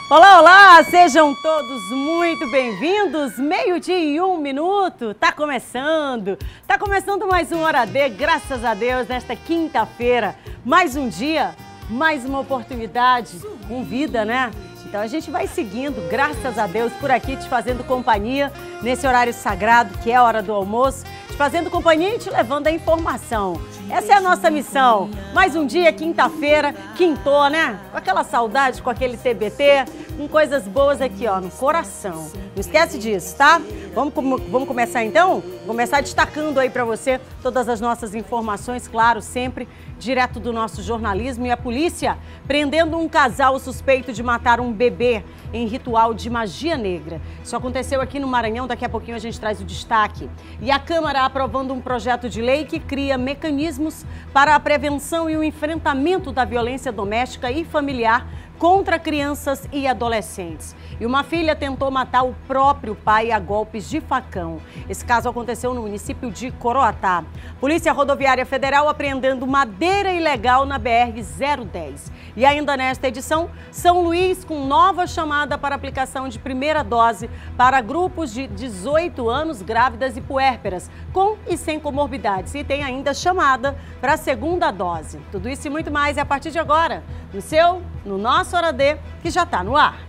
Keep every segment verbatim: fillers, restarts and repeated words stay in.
Olá, olá! Sejam todos muito bem-vindos. Meio-dia e um minuto. Tá começando. Tá começando mais um Hora D, graças a Deus, nesta quinta-feira. Mais um dia, mais uma oportunidade, com vida, né? Então a gente vai seguindo, graças a Deus, por aqui, te fazendo companhia nesse horário sagrado, que é a hora do almoço, te fazendo companhia e te levando a informação. Essa é a nossa missão. Mais um dia, quinta-feira, quintou, né? Com aquela saudade, com aquele T B T, com coisas boas aqui, ó, no coração. Não esquece disso, tá? Vamos, vamos começar então? Começar destacando aí pra você todas as nossas informações, claro, sempre direto do nosso jornalismo. E a polícia prendendo um casal suspeito de matar um bebê em ritual de magia negra. Isso aconteceu aqui no Maranhão, daqui a pouquinho a gente traz o destaque. E a Câmara aprovando um projeto de lei que cria mecanismos para a prevenção e o enfrentamento da violência doméstica e familiar contra crianças e adolescentes. E uma filha tentou matar o próprio pai a golpes de facão. Esse caso aconteceu no município de Coroatá. Polícia Rodoviária Federal apreendendo madeira ilegal na B R zero dez. E ainda nesta edição, São Luís com nova chamada para aplicação de primeira dose para grupos de dezoito anos, grávidas e puérperas, com e sem comorbidades. E tem ainda chamada para a segunda dose. Tudo isso e muito mais é a partir de agora, no seu, no nosso Hora D, que já está no ar.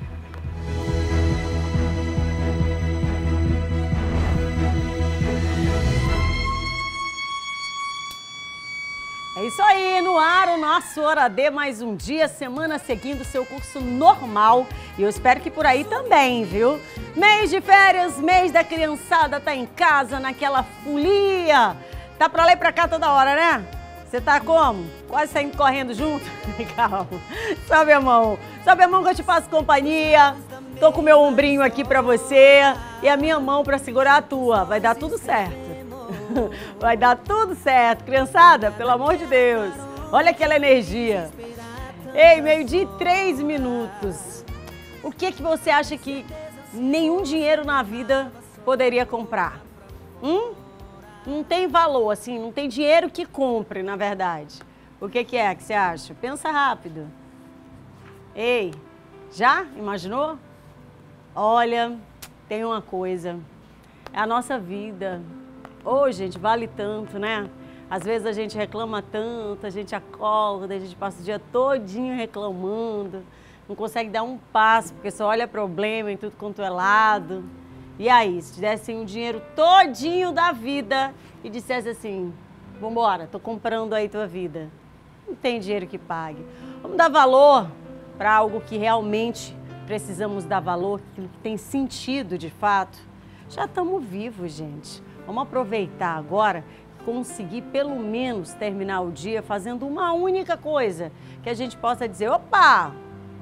É isso aí, no ar o nosso Hora D, mais um dia, semana seguindo seu curso normal. E eu espero que por aí também, viu? Mês de férias, mês da criançada tá em casa, naquela folia. Tá pra lá e pra cá toda hora, né? Você tá como? Quase saindo correndo junto? Calma. Sobe a mão. Sobe a mão que eu te faço companhia. Tô com o meu ombrinho aqui pra você e a minha mão pra segurar a tua. Vai dar tudo certo. Vai dar tudo certo, criançada, pelo amor de Deus. Olha aquela energia. Ei, meio-dia e três minutos. O que que você acha que nenhum dinheiro na vida poderia comprar? Hum? Não tem valor, assim, não tem dinheiro que compre, na verdade. O que que é que você acha? Pensa rápido. Ei, já imaginou? Olha, tem uma coisa. É a nossa vida. Ô, gente, vale tanto, né? Às vezes a gente reclama tanto, a gente acorda, a gente passa o dia todinho reclamando, não consegue dar um passo, porque só olha problema em tudo quanto é lado. E aí, se te dessem um dinheiro todinho da vida e dissesse assim, vambora, tô comprando aí tua vida. Não tem dinheiro que pague. Vamos dar valor para algo que realmente precisamos dar valor, aquilo que tem sentido de fato. Já estamos vivos, gente. Vamos aproveitar agora e conseguir pelo menos terminar o dia fazendo uma única coisa que a gente possa dizer, opa,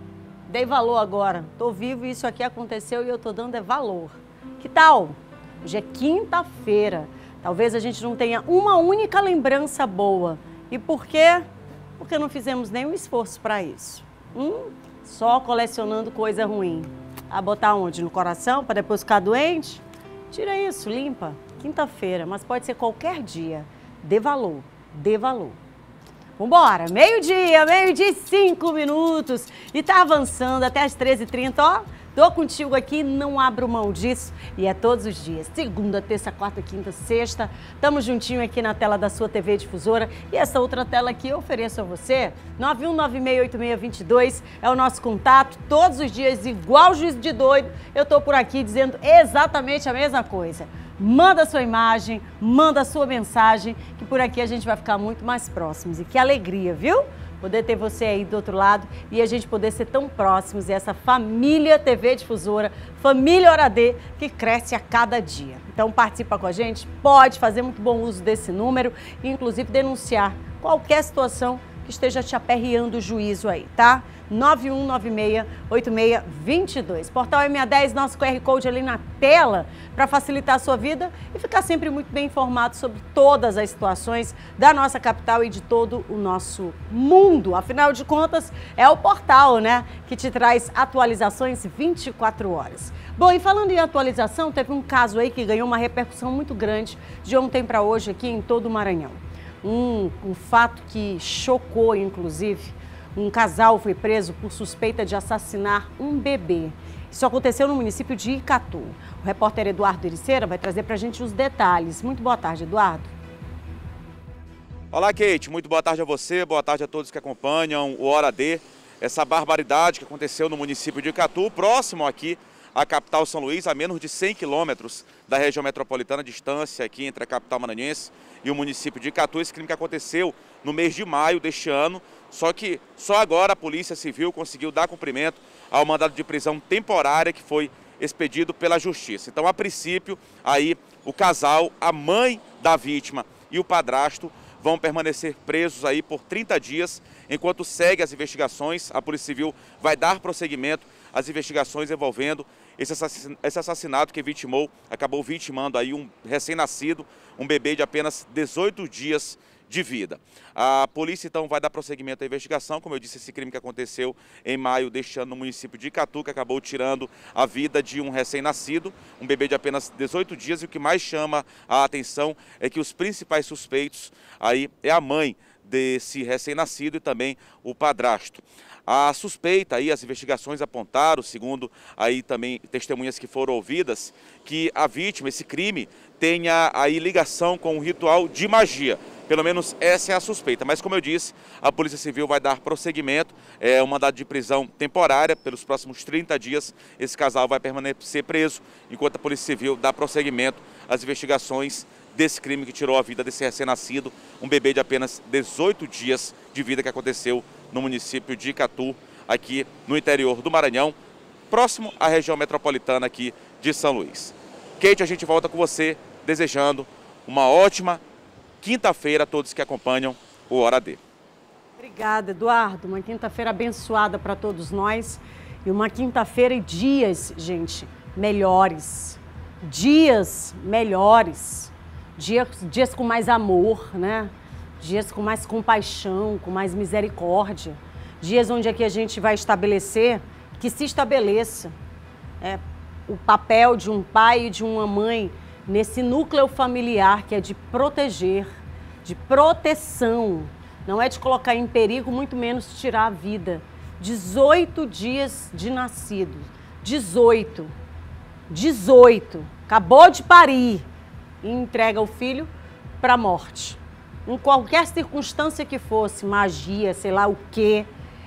dei valor agora, tô vivo e isso aqui aconteceu e eu tô dando é valor. Que tal? Hoje é quinta-feira, talvez a gente não tenha uma única lembrança boa. E por quê? Porque não fizemos nenhum esforço para isso. Hum? Só colecionando coisa ruim. A botar onde? No coração para depois ficar doente? Tira isso, limpa. Quinta-feira, mas pode ser qualquer dia. Dê valor, dê valor. Vambora, meio-dia, meio-dia e cinco minutos. E tá avançando até as treze e trinta, ó. Tô contigo aqui, não abro mão disso. E é todos os dias, segunda, terça, quarta, quinta, sexta. Tamo juntinho aqui na tela da sua T V Difusora. E essa outra tela aqui eu ofereço a você. nove um nove seis oito seis dois dois é o nosso contato. Todos os dias, igual juiz de doido, eu tô por aqui dizendo exatamente a mesma coisa. Manda sua imagem, manda sua mensagem, que por aqui a gente vai ficar muito mais próximos. E que alegria, viu? Poder ter você aí do outro lado e a gente poder ser tão próximos. E essa família T V Difusora, família Hora D, que cresce a cada dia. Então participa com a gente, pode fazer muito bom uso desse número e inclusive denunciar qualquer situação que esteja te aperreando o juízo aí, tá? nove um nove seis oito seis dois dois. Portal M A dez, nosso Q R Code ali na tela para facilitar a sua vida e ficar sempre muito bem informado sobre todas as situações da nossa capital e de todo o nosso mundo. Afinal de contas, é o portal, né, que te traz atualizações vinte e quatro horas. Bom, e falando em atualização, teve um caso aí que ganhou uma repercussão muito grande de ontem para hoje aqui em todo o Maranhão. Um, um fato que chocou, inclusive, Um casal foi preso por suspeita de assassinar um bebê. Isso aconteceu no município de Icatu. O repórter Eduardo Ericeira vai trazer para a gente os detalhes. Muito boa tarde, Eduardo. Olá, Kate. Muito boa tarde a você, boa tarde a todos que acompanham o Hora D. Essa barbaridade que aconteceu no município de Icatu, próximo aqui à capital São Luís, a menos de cem quilômetros da região metropolitana, distância aqui entre a capital maranhense e o município de Icatu. Esse crime que aconteceu no mês de maio deste ano, só que só agora a Polícia Civil conseguiu dar cumprimento ao mandado de prisão temporária que foi expedido pela Justiça. Então, a princípio, aí o casal, a mãe da vítima e o padrasto vão permanecer presos aí por trinta dias, enquanto segue as investigações. A Polícia Civil vai dar prosseguimento às investigações envolvendo esse assassinato que vitimou, acabou vitimando aí um recém-nascido, um bebê de apenas dezoito dias de vida. A polícia então vai dar prosseguimento à investigação. Como eu disse, esse crime que aconteceu em maio deste ano no município de Icatu, que acabou tirando a vida de um recém-nascido, um bebê de apenas dezoito dias, e o que mais chama a atenção é que os principais suspeitos aí é a mãe desse recém-nascido e também o padrasto. A suspeita aí, as investigações apontaram, segundo aí também testemunhas que foram ouvidas, que a vítima, esse crime, tenha aí ligação com um ritual de magia. Pelo menos essa é a suspeita. Mas, como eu disse, a Polícia Civil vai dar prosseguimento, é um mandado de prisão temporária. Pelos próximos trinta dias, esse casal vai permanecer preso, enquanto a Polícia Civil dá prosseguimento às investigações desse crime que tirou a vida desse recém-nascido, um bebê de apenas dezoito dias de vida que aconteceu no município de Icatu, aqui no interior do Maranhão, próximo à região metropolitana aqui de São Luís. Kate, a gente volta com você, desejando uma ótima quinta-feira a todos que acompanham o Hora D. Obrigada, Eduardo. Uma quinta-feira abençoada para todos nós. E uma quinta-feira e dias, gente, melhores. Dias melhores. Dias, dias com mais amor, né? Dias com mais compaixão, com mais misericórdia. Dias onde aqui a gente vai estabelecer, que se estabeleça é, o papel de um pai e de uma mãe nesse núcleo familiar que é de proteger, de proteção. Não é de colocar em perigo, muito menos tirar a vida. dezoito dias de nascido. dezoito. dezoito. Acabou de parir. E entrega o filho para a morte. Em qualquer circunstância que fosse, magia, sei lá o quê,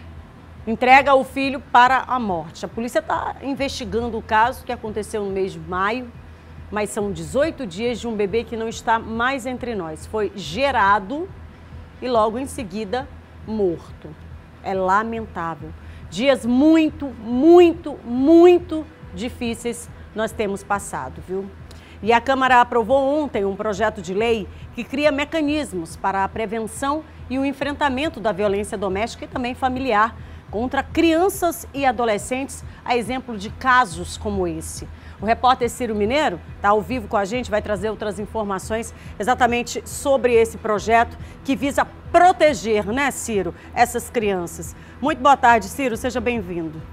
entrega o filho para a morte. A polícia está investigando o caso que aconteceu no mês de maio, mas são dezoito dias de um bebê que não está mais entre nós. Foi gerado e logo em seguida morto. É lamentável. Dias muito, muito, muito difíceis nós temos passado, viu? E a Câmara aprovou ontem um projeto de lei que cria mecanismos para a prevenção e o enfrentamento da violência doméstica e também familiar contra crianças e adolescentes, a exemplo de casos como esse. O repórter Ciro Mineiro está ao vivo com a gente, vai trazer outras informações exatamente sobre esse projeto que visa proteger, né, Ciro, essas crianças. Muito boa tarde, Ciro, seja bem-vindo.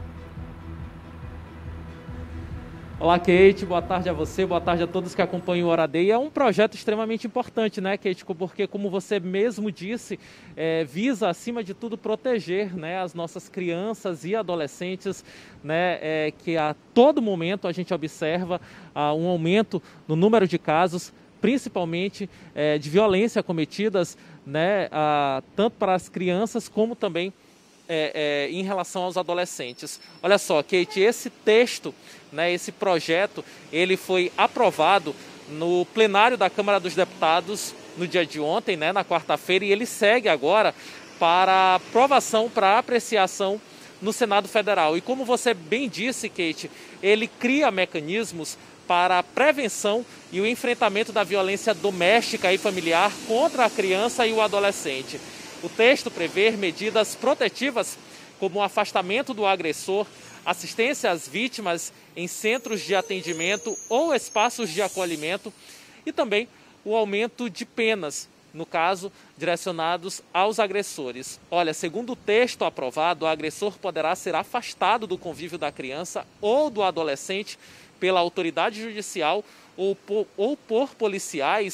Olá, Kate, boa tarde a você, boa tarde a todos que acompanham o Hora D. E é um projeto extremamente importante, né, Kate? Porque, como você mesmo disse, é, visa, acima de tudo, proteger, né, as nossas crianças e adolescentes, né, é, que a todo momento a gente observa ah, um aumento no número de casos, principalmente é, de violência cometidas, né, ah, tanto para as crianças como também É, é, em relação aos adolescentes. Olha só, Kate, esse texto, né, esse projeto, ele foi aprovado no plenário da Câmara dos Deputados no dia de ontem, né, na quarta-feira, e ele segue agora para aprovação, para apreciação no Senado Federal. E como você bem disse, Kate, ele cria mecanismos para a prevenção e o enfrentamento da violência doméstica e familiar contra a criança e o adolescente. O texto prevê medidas protetivas como o afastamento do agressor, assistência às vítimas em centros de atendimento ou espaços de acolhimento e também o aumento de penas, no caso, direcionados aos agressores. Olha, segundo o texto aprovado, o agressor poderá ser afastado do convívio da criança ou do adolescente pela autoridade judicial ou por, ou por policiais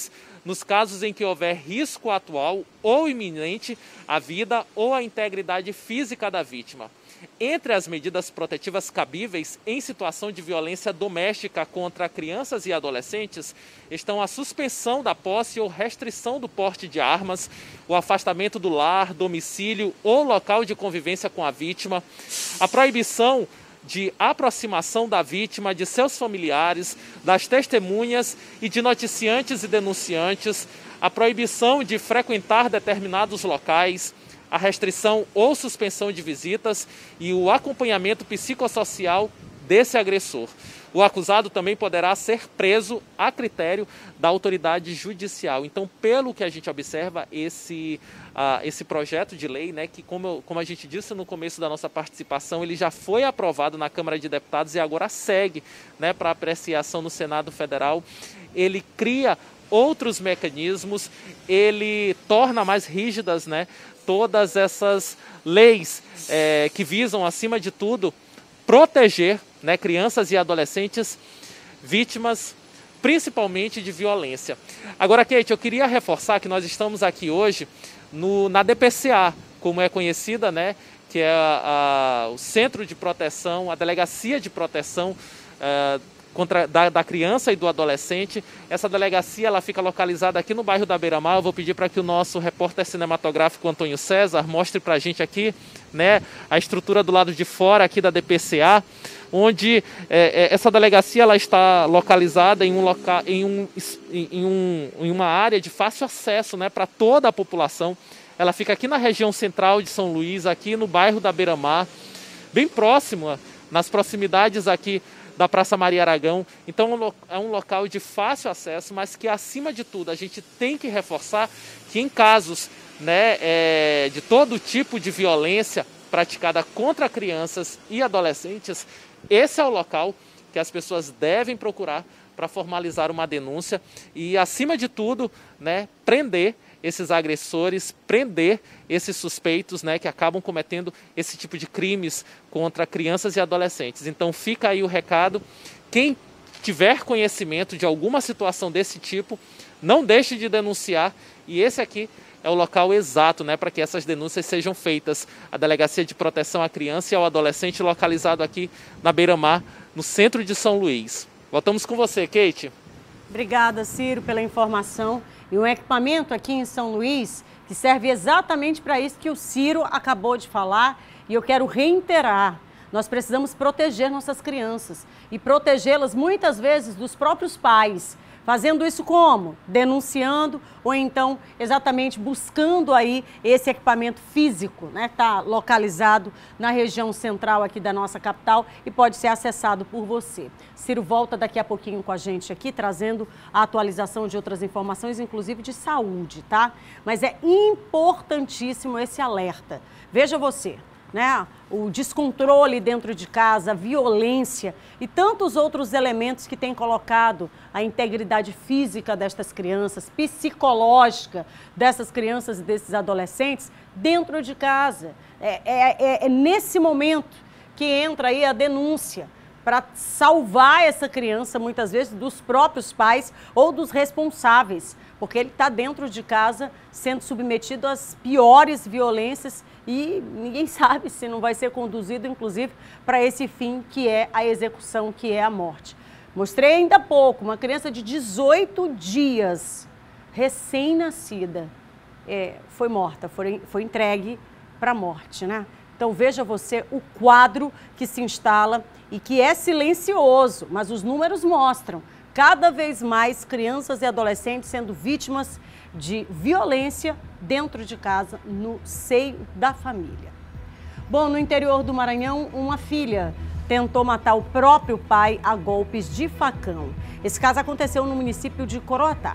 nos casos em que houver risco atual ou iminente à vida ou à integridade física da vítima. Entre as medidas protetivas cabíveis em situação de violência doméstica contra crianças e adolescentes estão a suspensão da posse ou restrição do porte de armas, o afastamento do lar, domicílio ou local de convivência com a vítima, a proibição de aproximação da vítima, de seus familiares, das testemunhas e de noticiantes e denunciantes, a proibição de frequentar determinados locais, a restrição ou suspensão de visitas e o acompanhamento psicossocial desse agressor. O acusado também poderá ser preso a critério da autoridade judicial. Então, pelo que a gente observa, esse, uh, esse projeto de lei, né, que como, como a gente disse no começo da nossa participação, ele já foi aprovado na Câmara de Deputados e agora segue, né, para apreciação no Senado Federal. Ele cria outros mecanismos, ele torna mais rígidas, né, todas essas leis é, que visam, acima de tudo, proteger, né, crianças e adolescentes vítimas, principalmente de violência. Agora, Kate, eu queria reforçar que nós estamos aqui hoje no, na D P C A, como é conhecida, né, que é a, a, o Centro de Proteção, a Delegacia de Proteção é, Contra, da, da criança e do adolescente. Essa delegacia ela fica localizada aqui no bairro da Beira-Mar. Eu vou pedir para que o nosso repórter cinematográfico Antônio César mostre para a gente aqui, né, a estrutura do lado de fora aqui da D P C A, onde é, é, essa delegacia ela está localizada em, um loca, em, um, em, um, em uma área de fácil acesso, né, para toda a população. Ela fica aqui na região central de São Luís, aqui no bairro da Beira-Mar, bem próximo, nas proximidades aqui da Praça Maria Aragão. Então é um local de fácil acesso, mas que acima de tudo a gente tem que reforçar que em casos, né, é, de todo tipo de violência praticada contra crianças e adolescentes, esse é o local que as pessoas devem procurar para formalizar uma denúncia e, acima de tudo, né, prender esses agressores, prender esses suspeitos, né, que acabam cometendo esse tipo de crimes contra crianças e adolescentes. Então fica aí o recado, quem tiver conhecimento de alguma situação desse tipo, não deixe de denunciar, e esse aqui é o local exato, né, para que essas denúncias sejam feitas. A Delegacia de Proteção à Criança e ao Adolescente, localizado aqui na Beira-Mar, no centro de São Luís. Voltamos com você, Kate. Obrigada, Ciro, pela informação. E um equipamento aqui em São Luís que serve exatamente para isso que o Ciro acabou de falar, e eu quero reiterar. Nós precisamos proteger nossas crianças e protegê-las muitas vezes dos próprios pais. Fazendo isso como? Denunciando ou então exatamente buscando aí esse equipamento físico, né? Está localizado na região central aqui da nossa capital e pode ser acessado por você. Ciro volta daqui a pouquinho com a gente aqui, trazendo a atualização de outras informações, inclusive de saúde, tá? Mas é importantíssimo esse alerta. Veja você, né? O descontrole dentro de casa, a violência e tantos outros elementos que têm colocado a integridade física destas crianças, psicológica dessas crianças e desses adolescentes dentro de casa. É, é, é nesse momento que entra aí a denúncia para salvar essa criança, muitas vezes, dos próprios pais ou dos responsáveis, porque ele está dentro de casa sendo submetido às piores violências e ninguém sabe se não vai ser conduzido, inclusive, para esse fim que é a execução, que é a morte. Mostrei ainda há pouco uma criança de dezoito dias, recém-nascida, é, foi morta, foi, foi entregue para a morte, né? Então veja você o quadro que se instala e que é silencioso, mas os números mostram cada vez mais crianças e adolescentes sendo vítimas de violência dentro de casa, no seio da família. Bom, no interior do Maranhão, uma filha tentou matar o próprio pai a golpes de facão. Esse caso aconteceu no município de Coroatá.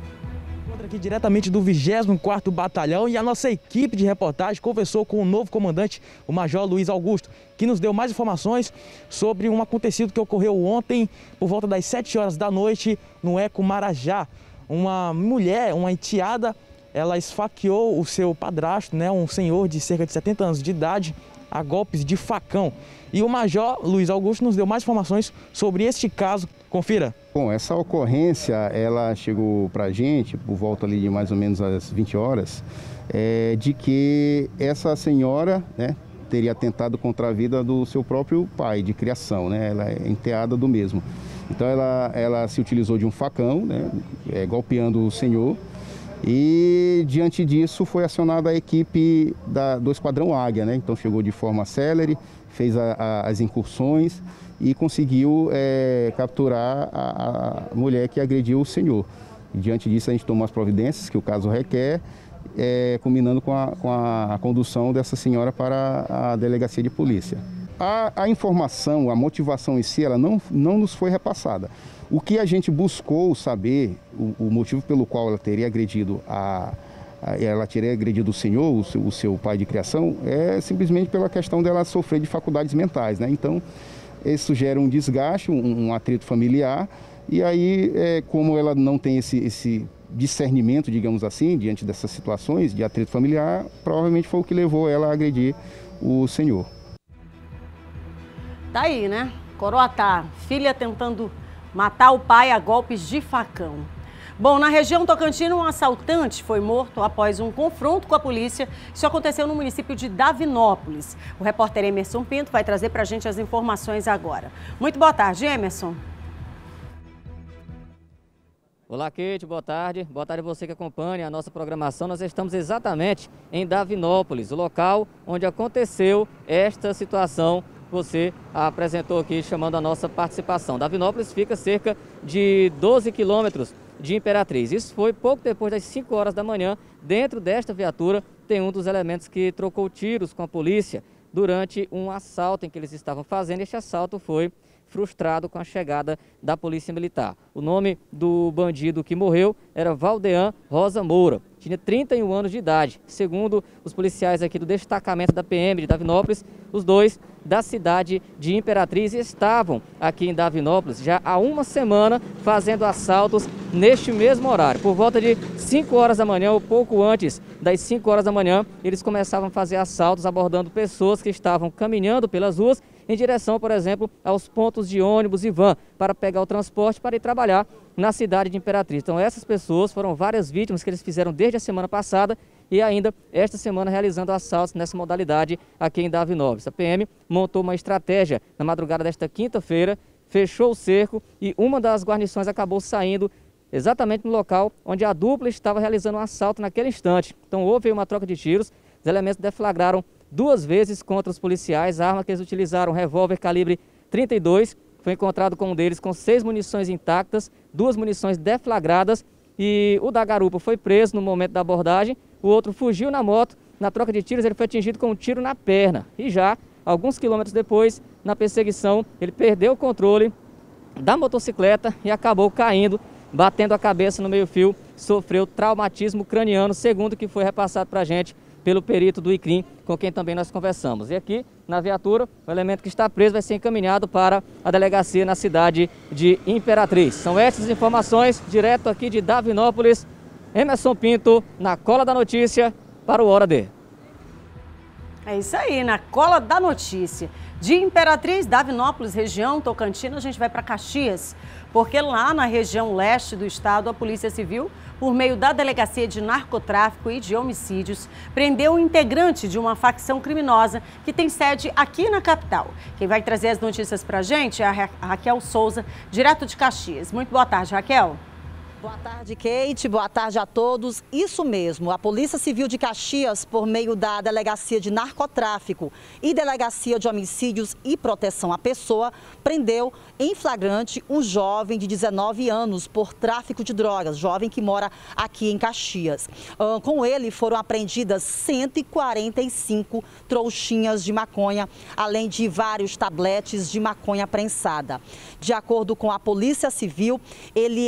Aqui diretamente do vigésimo quarto Batalhão, e a nossa equipe de reportagem conversou com o novo comandante, o Major Luiz Augusto, que nos deu mais informações sobre um acontecido que ocorreu ontem por volta das sete horas da noite no Eco Marajá. Uma mulher, uma enteada, ela esfaqueou o seu padrasto, né, um senhor de cerca de setenta anos de idade, a golpes de facão. E o Major Luiz Augusto nos deu mais informações sobre este caso Confira. Bom, essa ocorrência, ela chegou para a gente por volta ali de mais ou menos às vinte horas, é, de que essa senhora, né, teria atentado contra a vida do seu próprio pai de criação, né? Ela é enteada do mesmo. Então ela, ela se utilizou de um facão, né, é, golpeando o senhor, e diante disso foi acionada a equipe da, do Esquadrão Águia, né? Então chegou de forma célere, fez a, a, as incursões e conseguiu é, capturar a, a mulher que agrediu o senhor. E, diante disso a gente tomou as providências que o caso requer, é, culminando com, a, com a condução dessa senhora para a delegacia de polícia. A, a informação, a motivação em si, ela não, não nos foi repassada. O que a gente buscou saber, o, o motivo pelo qual ela teria agredido a, a ela teria agredido o senhor, o seu, o seu pai de criação, é simplesmente pela questão dela sofrer de faculdades mentais, né? Então, isso gera um desgaste, um, um atrito familiar, e aí, é, como ela não tem esse, esse discernimento, digamos assim, diante dessas situações de atrito familiar, provavelmente foi o que levou ela a agredir o senhor. Tá aí, né? Coroatá, filha tentando matar o pai a golpes de facão. Bom, na região Tocantina, um assaltante foi morto após um confronto com a polícia. Isso aconteceu no município de Davinópolis. O repórter Emerson Pinto vai trazer pra gente as informações agora. Muito boa tarde, Emerson. Olá, Kate, boa tarde. Boa tarde a você que acompanha a nossa programação. Nós estamos exatamente em Davinópolis, o local onde aconteceu esta situação que você apresentou aqui, chamando a nossa participação. Davinópolis fica cerca de doze quilômetros de Imperatriz. Isso foi pouco depois das cinco horas da manhã. Dentro desta viatura tem um dos elementos que trocou tiros com a polícia durante um assalto em que eles estavam fazendo. Este assalto foi frustrado com a chegada da Polícia Militar. O nome do bandido que morreu era Valdean Rosa Moura. Tinha trinta e um anos de idade. Segundo os policiais aqui do destacamento da P M de Davinópolis, os dois da cidade de Imperatriz estavam aqui em Davinópolis já há uma semana fazendo assaltos neste mesmo horário. Por volta de cinco horas da manhã ou pouco antes das cinco horas da manhã, eles começavam a fazer assaltos abordando pessoas que estavam caminhando pelas ruas em direção, por exemplo, aos pontos de ônibus e van para pegar o transporte para ir trabalhar na cidade de Imperatriz. Então essas pessoas foram várias vítimas que eles fizeram desde a semana passada e ainda esta semana realizando assaltos nessa modalidade aqui em Davinópolis. A P M montou uma estratégia na madrugada desta quinta-feira, fechou o cerco e uma das guarnições acabou saindo exatamente no local onde a dupla estava realizando um assalto naquele instante. Então houve uma troca de tiros, os elementos deflagraram duas vezes contra os policiais, a arma que eles utilizaram, um revólver calibre trinta e dois, foi encontrado com um deles com seis munições intactas, duas munições deflagradas e o da garupa foi preso no momento da abordagem, o outro fugiu na moto, na troca de tiros ele foi atingido com um tiro na perna e já, alguns quilômetros depois, na perseguição, ele perdeu o controle da motocicleta e acabou caindo, batendo a cabeça no meio-fio, sofreu traumatismo craniano, segundo o que foi repassado para a gente pelo perito do I C R I M, com quem também nós conversamos. E aqui, na viatura, o elemento que está preso vai ser encaminhado para a delegacia na cidade de Imperatriz. São essas informações, direto aqui de Davinópolis. Emerson Pinto, na cola da notícia, para o Hora D. É isso aí, na cola da notícia. De Imperatriz, Davinópolis, região Tocantina, a gente vai para Caxias, porque lá na região leste do estado, a Polícia Civil, por meio da Delegacia de Narcotráfico e de Homicídios, prendeu um integrante de uma facção criminosa que tem sede aqui na capital. Quem vai trazer as notícias para a gente é a Ra- Raquel Souza, direto de Caxias. Muito boa tarde, Raquel. Boa tarde, Kate. Boa tarde a todos. Isso mesmo, a Polícia Civil de Caxias, por meio da Delegacia de Narcotráfico e Delegacia de Homicídios e Proteção à Pessoa, prendeu em flagrante um jovem de dezenove anos por tráfico de drogas, jovem que mora aqui em Caxias. Ah, com ele foram apreendidas cento e quarenta e cinco trouxinhas de maconha, além de vários tabletes de maconha prensada. De acordo com a Polícia Civil, ele é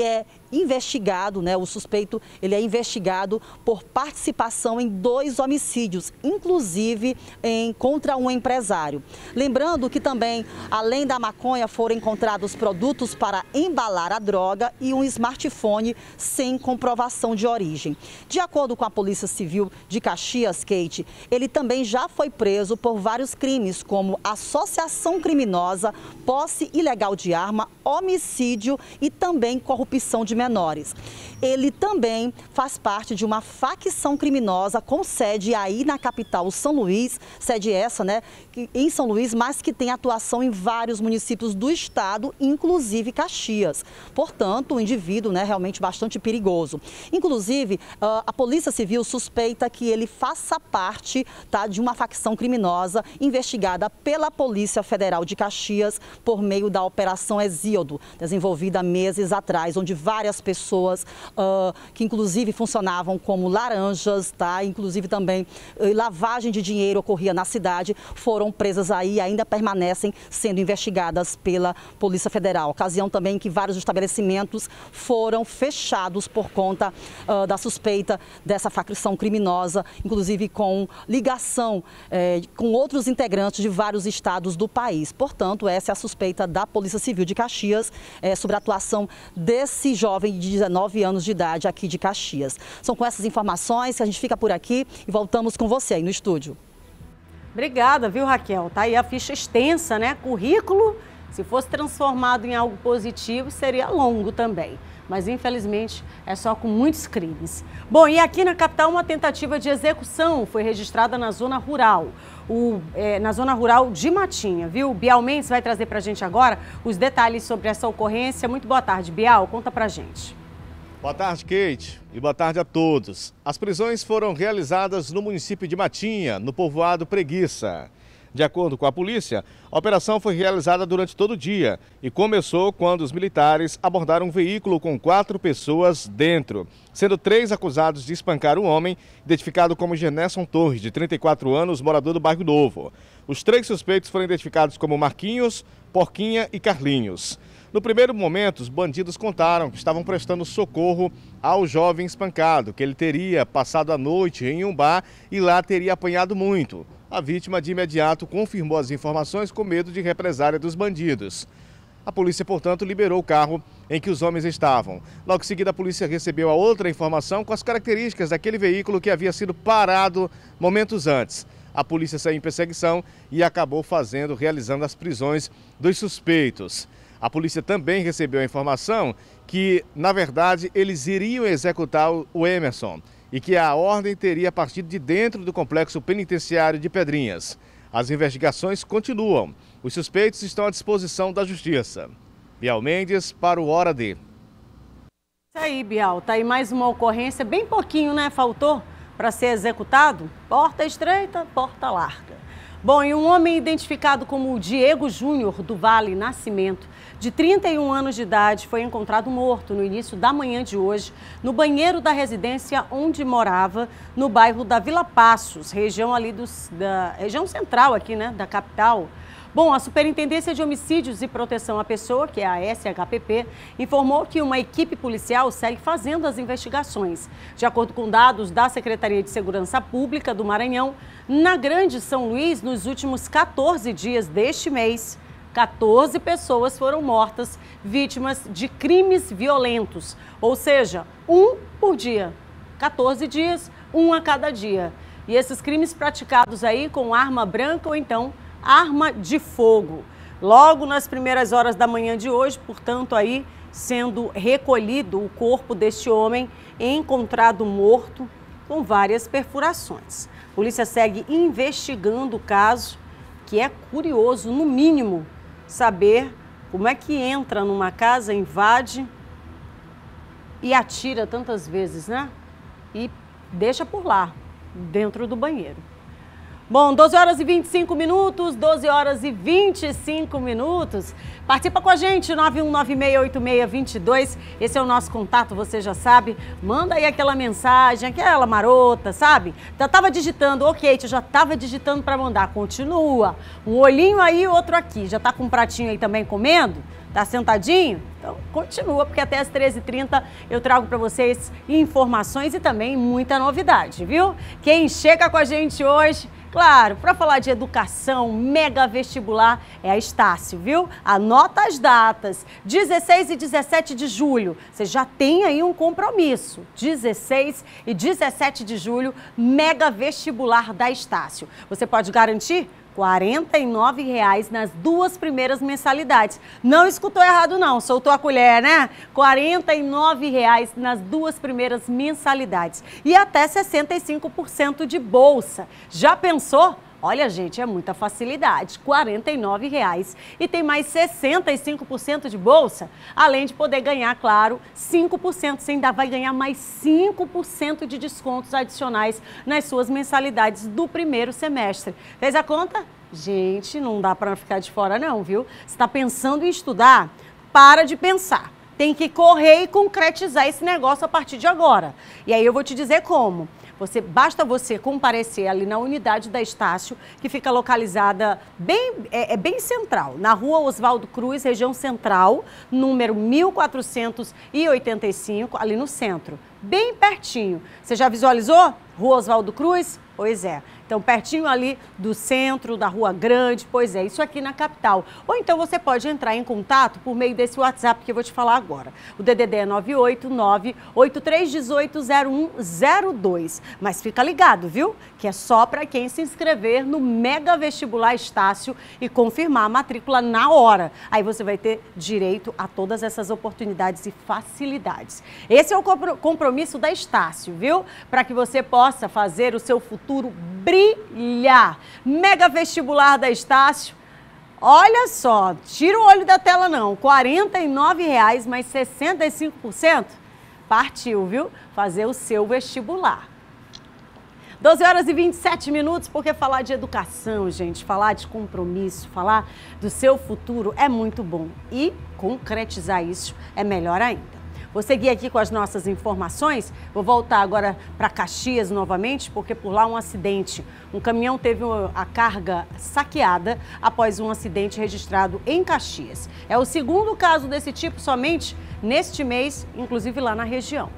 investigado, né, o suspeito, ele é investigado por participação em dois homicídios, inclusive em, contra um empresário. Lembrando que também, além da maconha, foram encontrados produtos para embalar a droga e um smartphone sem comprovação de origem. De acordo com a Polícia Civil de Caxias, Kate, ele também já foi preso por vários crimes, como associação criminosa, posse ilegal de arma, homicídio e também corrupção de menores. Ele também faz parte de uma facção criminosa com sede aí na capital São Luís, sede essa, né, em São Luís, mas que tem atuação em vários municípios do estado, inclusive Caxias. Portanto, um indivíduo, né, realmente bastante perigoso. Inclusive, a Polícia Civil suspeita que ele faça parte, tá, de uma facção criminosa investigada pela Polícia Federal de Caxias por meio da Operação Hesíodo, desenvolvida meses atrás, onde várias pessoas uh, que inclusive funcionavam como laranjas, tá, inclusive também uh, lavagem de dinheiro ocorria na cidade, foram presas aí e ainda permanecem sendo investigadas pela Polícia Federal. Ocasião também em que vários estabelecimentos foram fechados por conta uh, da suspeita dessa facção criminosa, inclusive com ligação eh, com outros integrantes de vários estados do país. Portanto, essa é a suspeita da Polícia Civil de Caxias eh, sobre a atuação desse jovem de dezenove anos de idade aqui de Caxias. São com essas informações que a gente fica por aqui e voltamos com você aí no estúdio. Obrigada, viu, Raquel? Tá aí a ficha extensa, né? Currículo, se fosse transformado em algo positivo, seria longo também. Mas, infelizmente, é só com muitos crimes. Bom, e aqui na capital, uma tentativa de execução foi registrada na zona rural, o, é, na zona rural de Matinha, viu? Bial Mendes vai trazer pra gente agora os detalhes sobre essa ocorrência. Muito boa tarde, Bial. Conta pra gente. Boa tarde, Kate, e boa tarde a todos. As prisões foram realizadas no município de Matinha, no povoado Preguiça. De acordo com a polícia, a operação foi realizada durante todo o dia e começou quando os militares abordaram um veículo com quatro pessoas dentro, sendo três acusados de espancar um homem, identificado como Genesson Torres, de trinta e quatro anos, morador do bairro Novo. Os três suspeitos foram identificados como Marquinhos, Porquinha e Carlinhos. No primeiro momento, os bandidos contaram que estavam prestando socorro ao jovem espancado, que ele teria passado a noite em um bar e lá teria apanhado muito. A vítima de imediato confirmou as informações com medo de represália dos bandidos. A polícia, portanto, liberou o carro em que os homens estavam. Logo em seguida, a polícia recebeu a outra informação com as características daquele veículo que havia sido parado momentos antes. A polícia saiu em perseguição e acabou fazendo, realizando as prisões dos suspeitos. A polícia também recebeu a informação que, na verdade, eles iriam executar o Emerson e que a ordem teria partido de dentro do complexo penitenciário de Pedrinhas. As investigações continuam. Os suspeitos estão à disposição da Justiça. Bial Mendes para o Hora D. Isso aí, Bial. Tá aí mais uma ocorrência, bem pouquinho, né? Faltou para ser executado. Porta estreita, porta larga. Bom, e um homem identificado como Diego Júnior do Vale Nascimento, de trinta e um anos de idade, foi encontrado morto no início da manhã de hoje, no banheiro da residência onde morava, no bairro da Vila Passos, região ali dos, da região central aqui, né, da capital. Bom, a Superintendência de Homicídios e Proteção à Pessoa, que é a S H P P, informou que uma equipe policial segue fazendo as investigações. De acordo com dados da Secretaria de Segurança Pública do Maranhão, na Grande São Luís, nos últimos quatorze dias deste mês, quatorze pessoas foram mortas vítimas de crimes violentos, ou seja, um por dia. quatorze dias, um a cada dia. E esses crimes praticados aí com arma branca ou então arma de fogo. Logo nas primeiras horas da manhã de hoje, portanto, aí sendo recolhido o corpo deste homem encontrado morto com várias perfurações. A polícia segue investigando o caso, que é curioso, no mínimo, saber como é que entra numa casa, invade e atira tantas vezes, né? E deixa por lá, dentro do banheiro. Bom, doze horas e vinte e cinco minutos, doze horas e vinte e cinco minutos. Participa com a gente, nove um nove seis oito seis dois dois. Esse é o nosso contato, você já sabe. Manda aí aquela mensagem, aquela marota, sabe? Já tava digitando, ok, já tava digitando para mandar. Continua. Um olhinho aí, outro aqui. Já tá com um pratinho aí também comendo? Tá sentadinho? Então Então, continua, porque até as treze e trinta eu trago para vocês informações e também muita novidade, viu? Quem chega com a gente hoje, claro, para falar de educação, mega vestibular, é a Estácio, viu? Anota as datas, dezesseis e dezessete de julho, você já tem aí um compromisso. dezesseis e dezessete de julho, mega vestibular da Estácio. Você pode garantir quarenta e nove reais nas duas primeiras mensalidades. Não escutou errado não, soltou a colher, né? quarenta e nove reais nas duas primeiras mensalidades e até sessenta e cinco por cento de bolsa. Já pensou? Olha, gente, é muita facilidade, quarenta e nove reais. E tem mais sessenta e cinco por cento de bolsa, além de poder ganhar, claro, cinco por cento. Você ainda vai ganhar mais cinco por cento de descontos adicionais nas suas mensalidades do primeiro semestre. Fez a conta? Gente, não dá para ficar de fora não, viu? Você está pensando em estudar? Para de pensar. Tem que correr e concretizar esse negócio a partir de agora. E aí eu vou te dizer como. Você, basta você comparecer ali na unidade da Estácio, que fica localizada bem, é, é bem central, na rua Oswaldo Cruz, região central, número mil quatrocentos e oitenta e cinco, ali no centro, bem pertinho. Você já visualizou? Rua Oswaldo Cruz? Pois é. Então, pertinho ali do centro, da Rua Grande, pois é, isso aqui na capital. Ou então você pode entrar em contato por meio desse WhatsApp que eu vou te falar agora. O D D D é nove oito nove, oito três um oito, zero um zero dois. Mas fica ligado, viu? Que é só para quem se inscrever no Mega Vestibular Estácio e confirmar a matrícula na hora. Aí você vai ter direito a todas essas oportunidades e facilidades. Esse é o compromisso da Estácio, viu? Para que você possa fazer o seu futuro brilhar. Mega Vestibular da Estácio. Olha só, tira o olho da tela não, quarenta e nove reais mais sessenta e cinco por cento. Partiu, viu? Fazer o seu vestibular. doze horas e vinte e sete minutos, porque falar de educação, gente, falar de compromisso, falar do seu futuro é muito bom. E concretizar isso é melhor ainda. Vou seguir aqui com as nossas informações. Vou voltar agora para Caxias novamente, porque por lá um acidente. Um caminhão teve a carga saqueada após um acidente registrado em Caxias. É o segundo caso desse tipo somente neste mês, inclusive lá na região.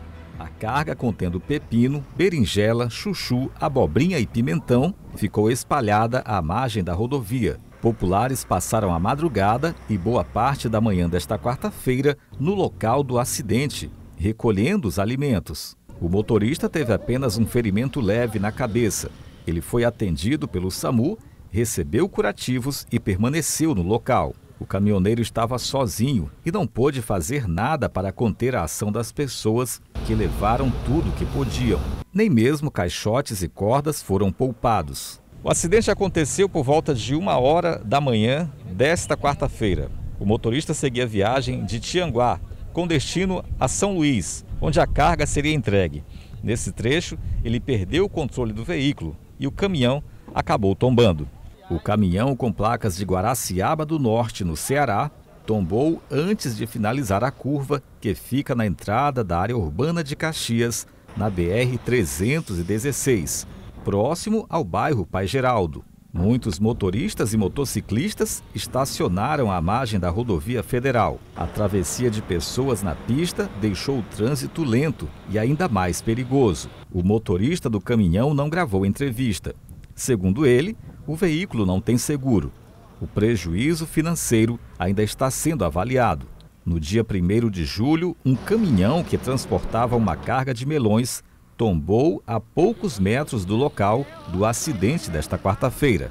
A carga contendo pepino, berinjela, chuchu, abobrinha e pimentão ficou espalhada à margem da rodovia. Populares passaram a madrugada e boa parte da manhã desta quarta-feira no local do acidente, recolhendo os alimentos. O motorista teve apenas um ferimento leve na cabeça. Ele foi atendido pelo SAMU, recebeu curativos e permaneceu no local. O caminhoneiro estava sozinho e não pôde fazer nada para conter a ação das pessoas que levaram tudo que podiam. Nem mesmo caixotes e cordas foram poupados. O acidente aconteceu por volta de uma hora da manhã desta quarta-feira. O motorista seguia viagem de Tianguá, com destino a São Luís, onde a carga seria entregue. Nesse trecho, ele perdeu o controle do veículo e o caminhão acabou tombando. O caminhão com placas de Guaraciaba do Norte, no Ceará, tombou antes de finalizar a curva que fica na entrada da área urbana de Caxias, na B R trezentos e dezesseis. Próximo ao bairro Pai Geraldo. Muitos motoristas e motociclistas estacionaram à margem da rodovia federal. A travessia de pessoas na pista deixou o trânsito lento e ainda mais perigoso. O motorista do caminhão não gravou entrevista. Segundo ele, o veículo não tem seguro. O prejuízo financeiro ainda está sendo avaliado. No dia primeiro de julho, um caminhão que transportava uma carga de melões tombou a poucos metros do local do acidente desta quarta-feira.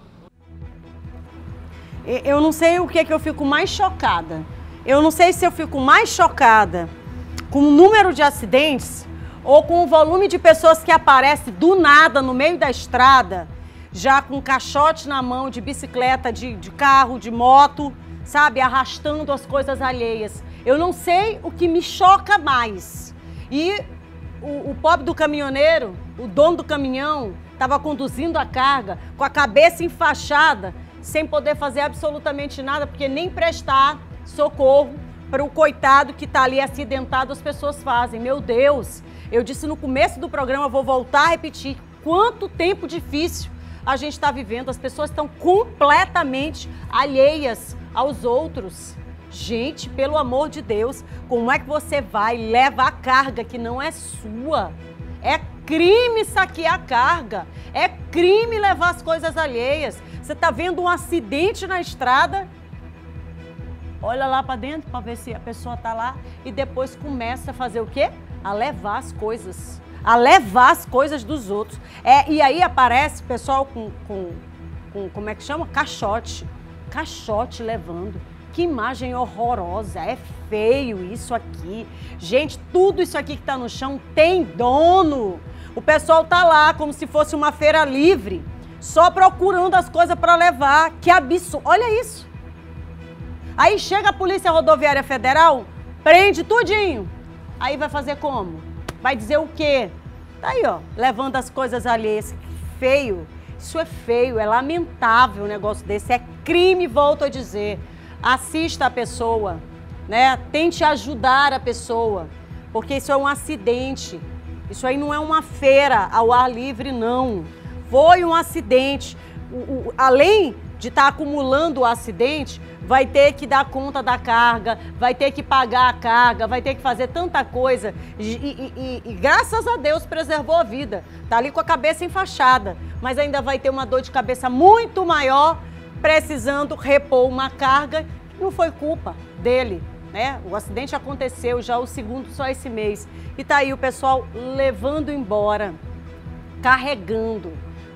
Eu não sei o que é que eu fico mais chocada. Eu não sei se eu fico mais chocada com o número de acidentes ou com o volume de pessoas que aparece do nada no meio da estrada, já com caixote na mão, de bicicleta, de, de carro, de moto, sabe, arrastando as coisas alheias. Eu não sei o que me choca mais. E O, o pobre do caminhoneiro, o dono do caminhão, estava conduzindo a carga com a cabeça enfaixada, sem poder fazer absolutamente nada, porque nem prestar socorro para o coitado que está ali acidentado as pessoas fazem. Meu Deus, eu disse no começo do programa, vou voltar a repetir, quanto tempo difícil a gente está vivendo. As pessoas estão completamente alheias aos outros. Gente, pelo amor de Deus, como é que você vai levar carga que não é sua? É crime saquear a carga, é crime levar as coisas alheias. Você tá vendo um acidente na estrada, olha lá para dentro para ver se a pessoa tá lá e depois começa a fazer o quê? A levar as coisas, a levar as coisas dos outros. É, e aí aparece pessoal com, com, com, como é que chama? Caixote, caixote levando. Que imagem horrorosa, é feio isso aqui. Gente, tudo isso aqui que tá no chão tem dono. O pessoal tá lá como se fosse uma feira livre, só procurando as coisas para levar. Que absurdo, olha isso. Aí chega a Polícia Rodoviária Federal, prende tudinho. Aí vai fazer como? Vai dizer o quê? Tá aí, ó, levando as coisas alheias. Feio, isso é feio, é lamentável um negócio desse, é crime, volto a dizer. Assista a pessoa, né? Tente ajudar a pessoa, porque isso é um acidente. Isso aí não é uma feira ao ar livre, não. Foi um acidente. O, o, além de estar tá acumulando o acidente, vai ter que dar conta da carga, vai ter que pagar a carga, vai ter que fazer tanta coisa. E, e, e, e graças a Deus preservou a vida. Tá ali com a cabeça enfaixada, mas ainda vai ter uma dor de cabeça muito maior, precisando repor uma carga que não foi culpa dele, né? O acidente aconteceu já o segundo só esse mês. E tá aí o pessoal levando embora, carregando,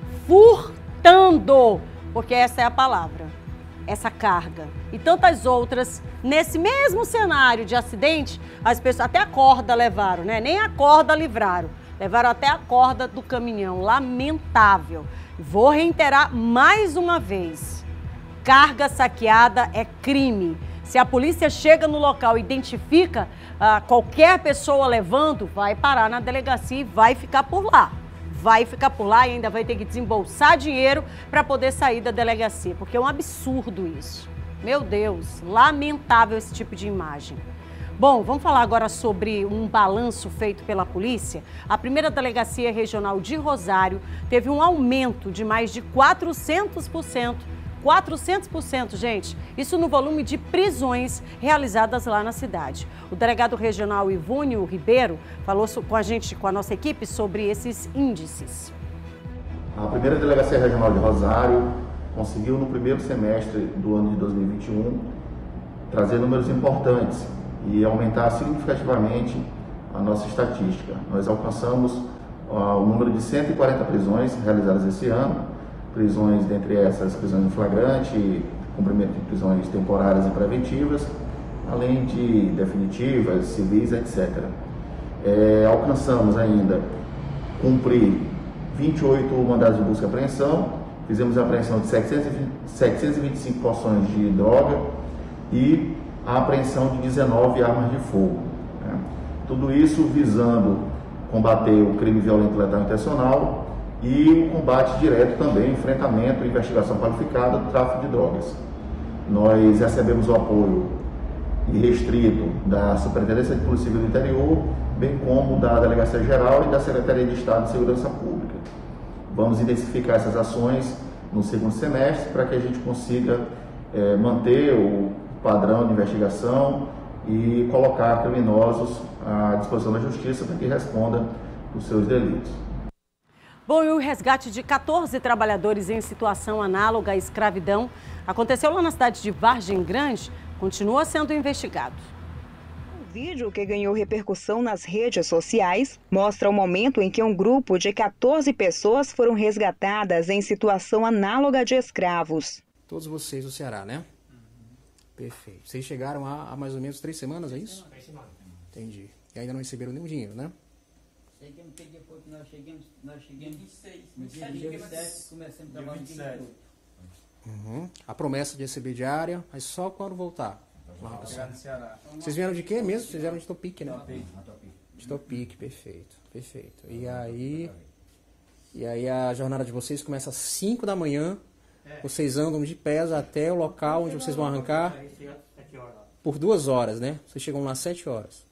furtando, porque essa é a palavra, essa carga. E tantas outras, nesse mesmo cenário de acidente, as pessoas até a corda levaram, né? Nem a corda livraram, levaram até a corda do caminhão. Lamentável. Vou reiterar mais uma vez. Carga saqueada é crime. Se a polícia chega no local e identifica ah, qualquer pessoa levando, vai parar na delegacia e vai ficar por lá. Vai ficar por lá e ainda vai ter que desembolsar dinheiro para poder sair da delegacia, porque é um absurdo isso. Meu Deus, lamentável esse tipo de imagem. Bom, vamos falar agora sobre um balanço feito pela polícia. A primeira delegacia regional de Rosário teve um aumento de mais de quatrocentos por cento. quatrocentos por cento, gente. Isso no volume de prisões realizadas lá na cidade. O delegado regional Ivônio Ribeiro falou com a gente, com a nossa equipe, sobre esses índices. A primeira delegacia regional de Rosário conseguiu no primeiro semestre do ano de dois mil e vinte e um trazer números importantes e aumentar significativamente a nossa estatística. Nós alcançamos uh, o número de cento e quarenta prisões realizadas esse ano, prisões, dentre essas, prisões em flagrante, cumprimento de prisões temporárias e preventivas, além de definitivas, civis, etcétera. É, alcançamos ainda cumprir vinte e oito mandados de busca e apreensão, fizemos a apreensão de setecentas e vinte e cinco porções de droga e a apreensão de dezenove armas de fogo. Né? Tudo isso visando combater o crime violento letal intencional e o combate direto também, enfrentamento e investigação qualificada do tráfico de drogas. Nós recebemos o apoio irrestrito da Superintendência de Polícia Civil do Interior, bem como da Delegacia Geral e da Secretaria de Estado de Segurança Pública. Vamos intensificar essas ações no segundo semestre para que a gente consiga é, manter o padrão de investigação e colocar criminosos à disposição da Justiça para que responda os seus delitos. Bom, e o resgate de quatorze trabalhadores em situação análoga à escravidão aconteceu lá na cidade de Vargem Grande, continua sendo investigado. O vídeo, que ganhou repercussão nas redes sociais, mostra o momento em que um grupo de quatorze pessoas foram resgatadas em situação análoga de escravos. Todos vocês do Ceará, né? Uhum. Perfeito. Vocês chegaram há, há mais ou menos três semanas, é isso? Três semanas. Entendi. E ainda não receberam nenhum dinheiro, né? Chegamos, que dia foi que nós chegamos? Nós chegamos vinte e seis. No dia vinte e sete, começamos a trabalhar vinte e sete. Uhum. A promessa de receber diária, mas só quando voltar. Vocês vieram de quê mesmo? Vocês vieram de Topic, né? De Topic, perfeito, perfeito. E aí, e aí a jornada de vocês começa às cinco da manhã, vocês andam de pés até o local onde vocês vão arrancar por duas horas, né? Vocês chegam lá às sete horas.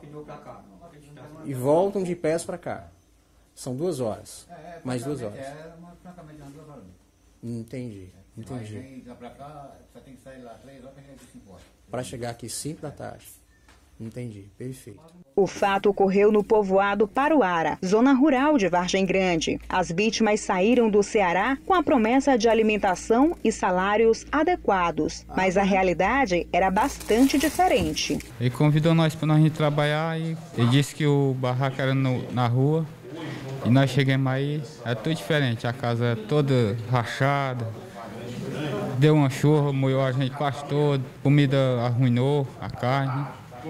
E voltam de pés para cá. São duas horas. Mais duas horas. Entendi. Entendi. Aí vem lá pra cá, você tem que sair lá três horas para chegar aqui cinco horas. Para chegar aqui cinco da tarde. Entendi, perfeito. O fato ocorreu no povoado Paruara, zona rural de Vargem Grande. As vítimas saíram do Ceará com a promessa de alimentação e salários adequados, mas a realidade era bastante diferente. Ele convidou nós para nós ir trabalhar e ele disse que o barraco era no, na rua e nós chegamos aí, é tudo diferente, a casa é toda rachada, deu uma chuva, molhou a gente quase todo, comida arruinou, a carne.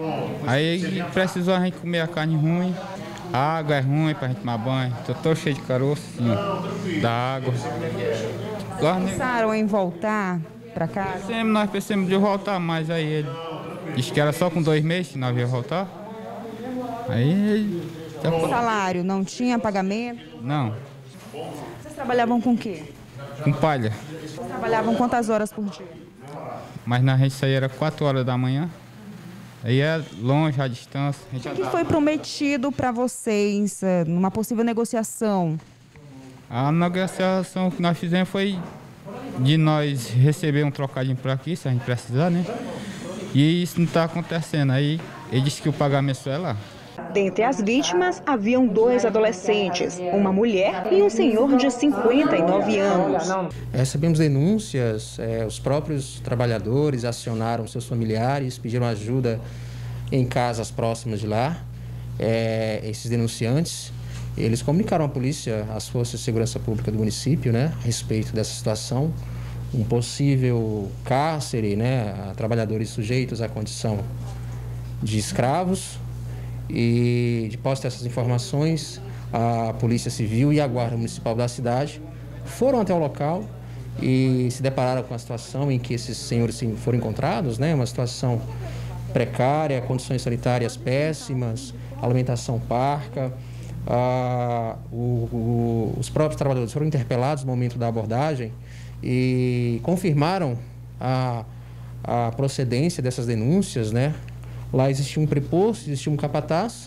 Aí precisou a gente comer a carne ruim, a água é ruim pra gente tomar banho, tô todo cheio de caroço, assim, da água. Pensaram em voltar pra casa? Pensemos, nós pensamos de voltar, mas aí ele disse que era só com dois meses que nós ia voltar. Aí ele... O salário não tinha pagamento? Não. Vocês trabalhavam com o quê? Com palha. Vocês trabalhavam quantas horas por dia? Mas na gente saía era quatro horas da manhã. Aí é longe a distância. A gente... O que foi prometido para vocês numa possível negociação? A negociação que nós fizemos foi de nós receber um trocadinho por aqui, se a gente precisar, né? E isso não está acontecendo. Aí ele disse que o pagamento só é lá. Dentre as vítimas, haviam dois adolescentes, uma mulher e um senhor de cinquenta e nove anos. Recebemos denúncias, é, os próprios trabalhadores acionaram seus familiares, pediram ajuda em casas próximas de lá. É, esses denunciantes, eles comunicaram à polícia, às forças de segurança pública do município, né, a respeito dessa situação, um possível cárcere, né, a trabalhadores sujeitos à condição de escravos. E, de posse dessas informações, a Polícia Civil e a Guarda Municipal da cidade foram até o local e se depararam com a situação em que esses senhores foram encontrados, né? Uma situação precária, condições sanitárias péssimas, alimentação parca. Ah, o, o, os próprios trabalhadores foram interpelados no momento da abordagem e confirmaram a, a procedência dessas denúncias, né? Lá existia um preposto, existia um capataz,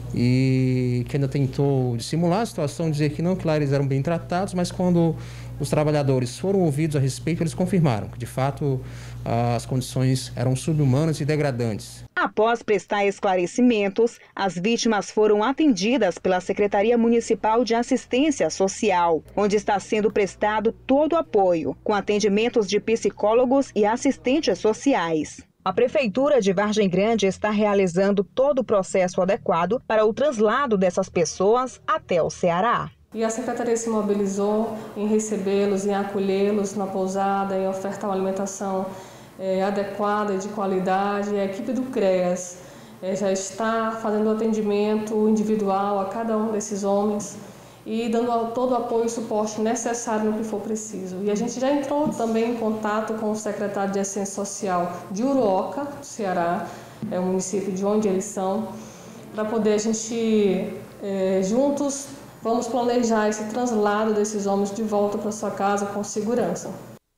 e que ainda tentou dissimular a situação, dizer que não, que lá eles eram bem tratados, mas quando os trabalhadores foram ouvidos a respeito, eles confirmaram que, de fato, as condições eram subhumanas e degradantes. Após prestar esclarecimentos, as vítimas foram atendidas pela Secretaria Municipal de Assistência Social, onde está sendo prestado todo o apoio, com atendimentos de psicólogos e assistentes sociais. A Prefeitura de Vargem Grande está realizando todo o processo adequado para o traslado dessas pessoas até o Ceará. E a Secretaria se mobilizou em recebê-los, em acolhê-los na pousada, em ofertar uma alimentação é, adequada e de qualidade. A equipe do CREAS é, já está fazendo atendimento individual a cada um desses homens e dando todo o apoio e suporte necessário no que for preciso. E a gente já entrou também em contato com o secretário de Assistência Social de Uruoca, do Ceará, é o município de onde eles são, para poder a gente, é, juntos, vamos planejar esse translado desses homens de volta para sua casa com segurança.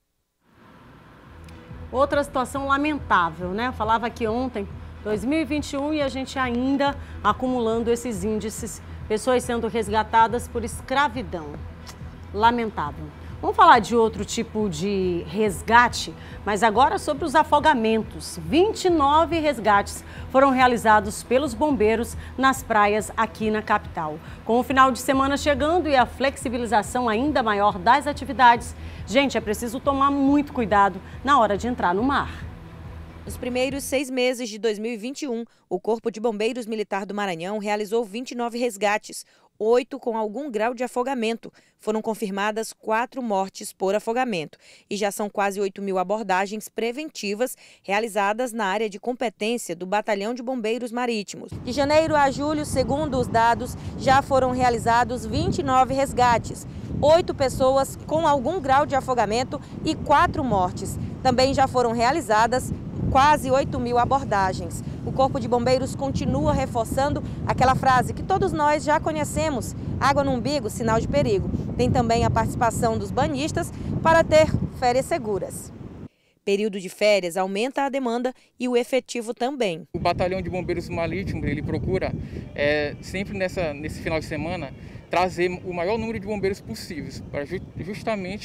Outra situação lamentável, né? Eu falava aqui ontem, dois mil e vinte e um, e a gente ainda acumulando esses índices, pessoas sendo resgatadas por escravidão. Lamentável. Vamos falar de outro tipo de resgate, mas agora sobre os afogamentos. vinte e nove resgates foram realizados pelos bombeiros nas praias aqui na capital. Com o final de semana chegando e a flexibilização ainda maior das atividades, gente, é preciso tomar muito cuidado na hora de entrar no mar. Nos primeiros seis meses de dois mil e vinte e um, o Corpo de Bombeiros Militar do Maranhão realizou vinte e nove resgates, oito com algum grau de afogamento. Foram confirmadas quatro mortes por afogamento e já são quase oito mil abordagens preventivas realizadas na área de competência do Batalhão de Bombeiros Marítimos. De janeiro a julho, segundo os dados, já foram realizados vinte e nove resgates, oito pessoas com algum grau de afogamento e quatro mortes. Também já foram realizadas quase oito mil abordagens. O Corpo de Bombeiros continua reforçando aquela frase que todos nós já conhecemos: água no umbigo, sinal de perigo. Tem também a participação dos banhistas para ter férias seguras. Período de férias aumenta a demanda e o efetivo também. O Batalhão de Bombeiros Marítimos, ele procura é, sempre nessa, nesse final de semana trazer o maior número de bombeiros possíveis para justamente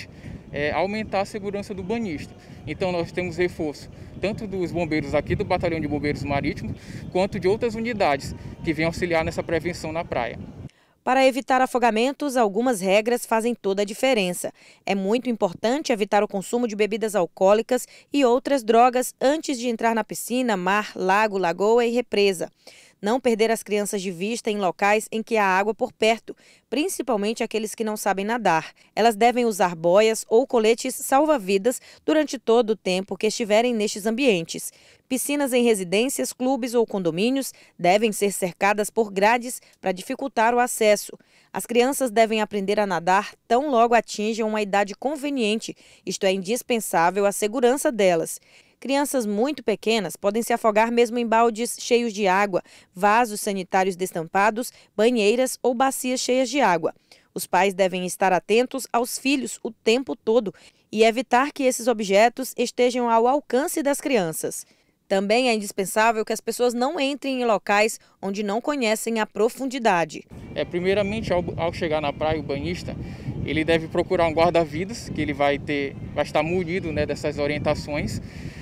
é, aumentar a segurança do banhista. Então nós temos reforço tanto dos bombeiros aqui do Batalhão de Bombeiros Marítimos, quanto de outras unidades que vêm auxiliar nessa prevenção na praia. Para evitar afogamentos, algumas regras fazem toda a diferença. É muito importante evitar o consumo de bebidas alcoólicas e outras drogas antes de entrar na piscina, mar, lago, lagoa e represa. Não perder as crianças de vista em locais em que há água por perto, principalmente aqueles que não sabem nadar. Elas devem usar boias ou coletes salva-vidas durante todo o tempo que estiverem nestes ambientes. Piscinas em residências, clubes ou condomínios devem ser cercadas por grades para dificultar o acesso. As crianças devem aprender a nadar tão logo atinjam uma idade conveniente, isto é indispensável à segurança delas. Crianças muito pequenas podem se afogar mesmo em baldes cheios de água, vasos sanitários destampados, banheiras ou bacias cheias de água. Os pais devem estar atentos aos filhos o tempo todo e evitar que esses objetos estejam ao alcance das crianças. Também é indispensável que as pessoas não entrem em locais onde não conhecem a profundidade. É, primeiramente, ao, ao chegar na praia, o banhista ele deve procurar um guarda-vidas, que ele vai, ter, vai estar munido, né, dessas orientações.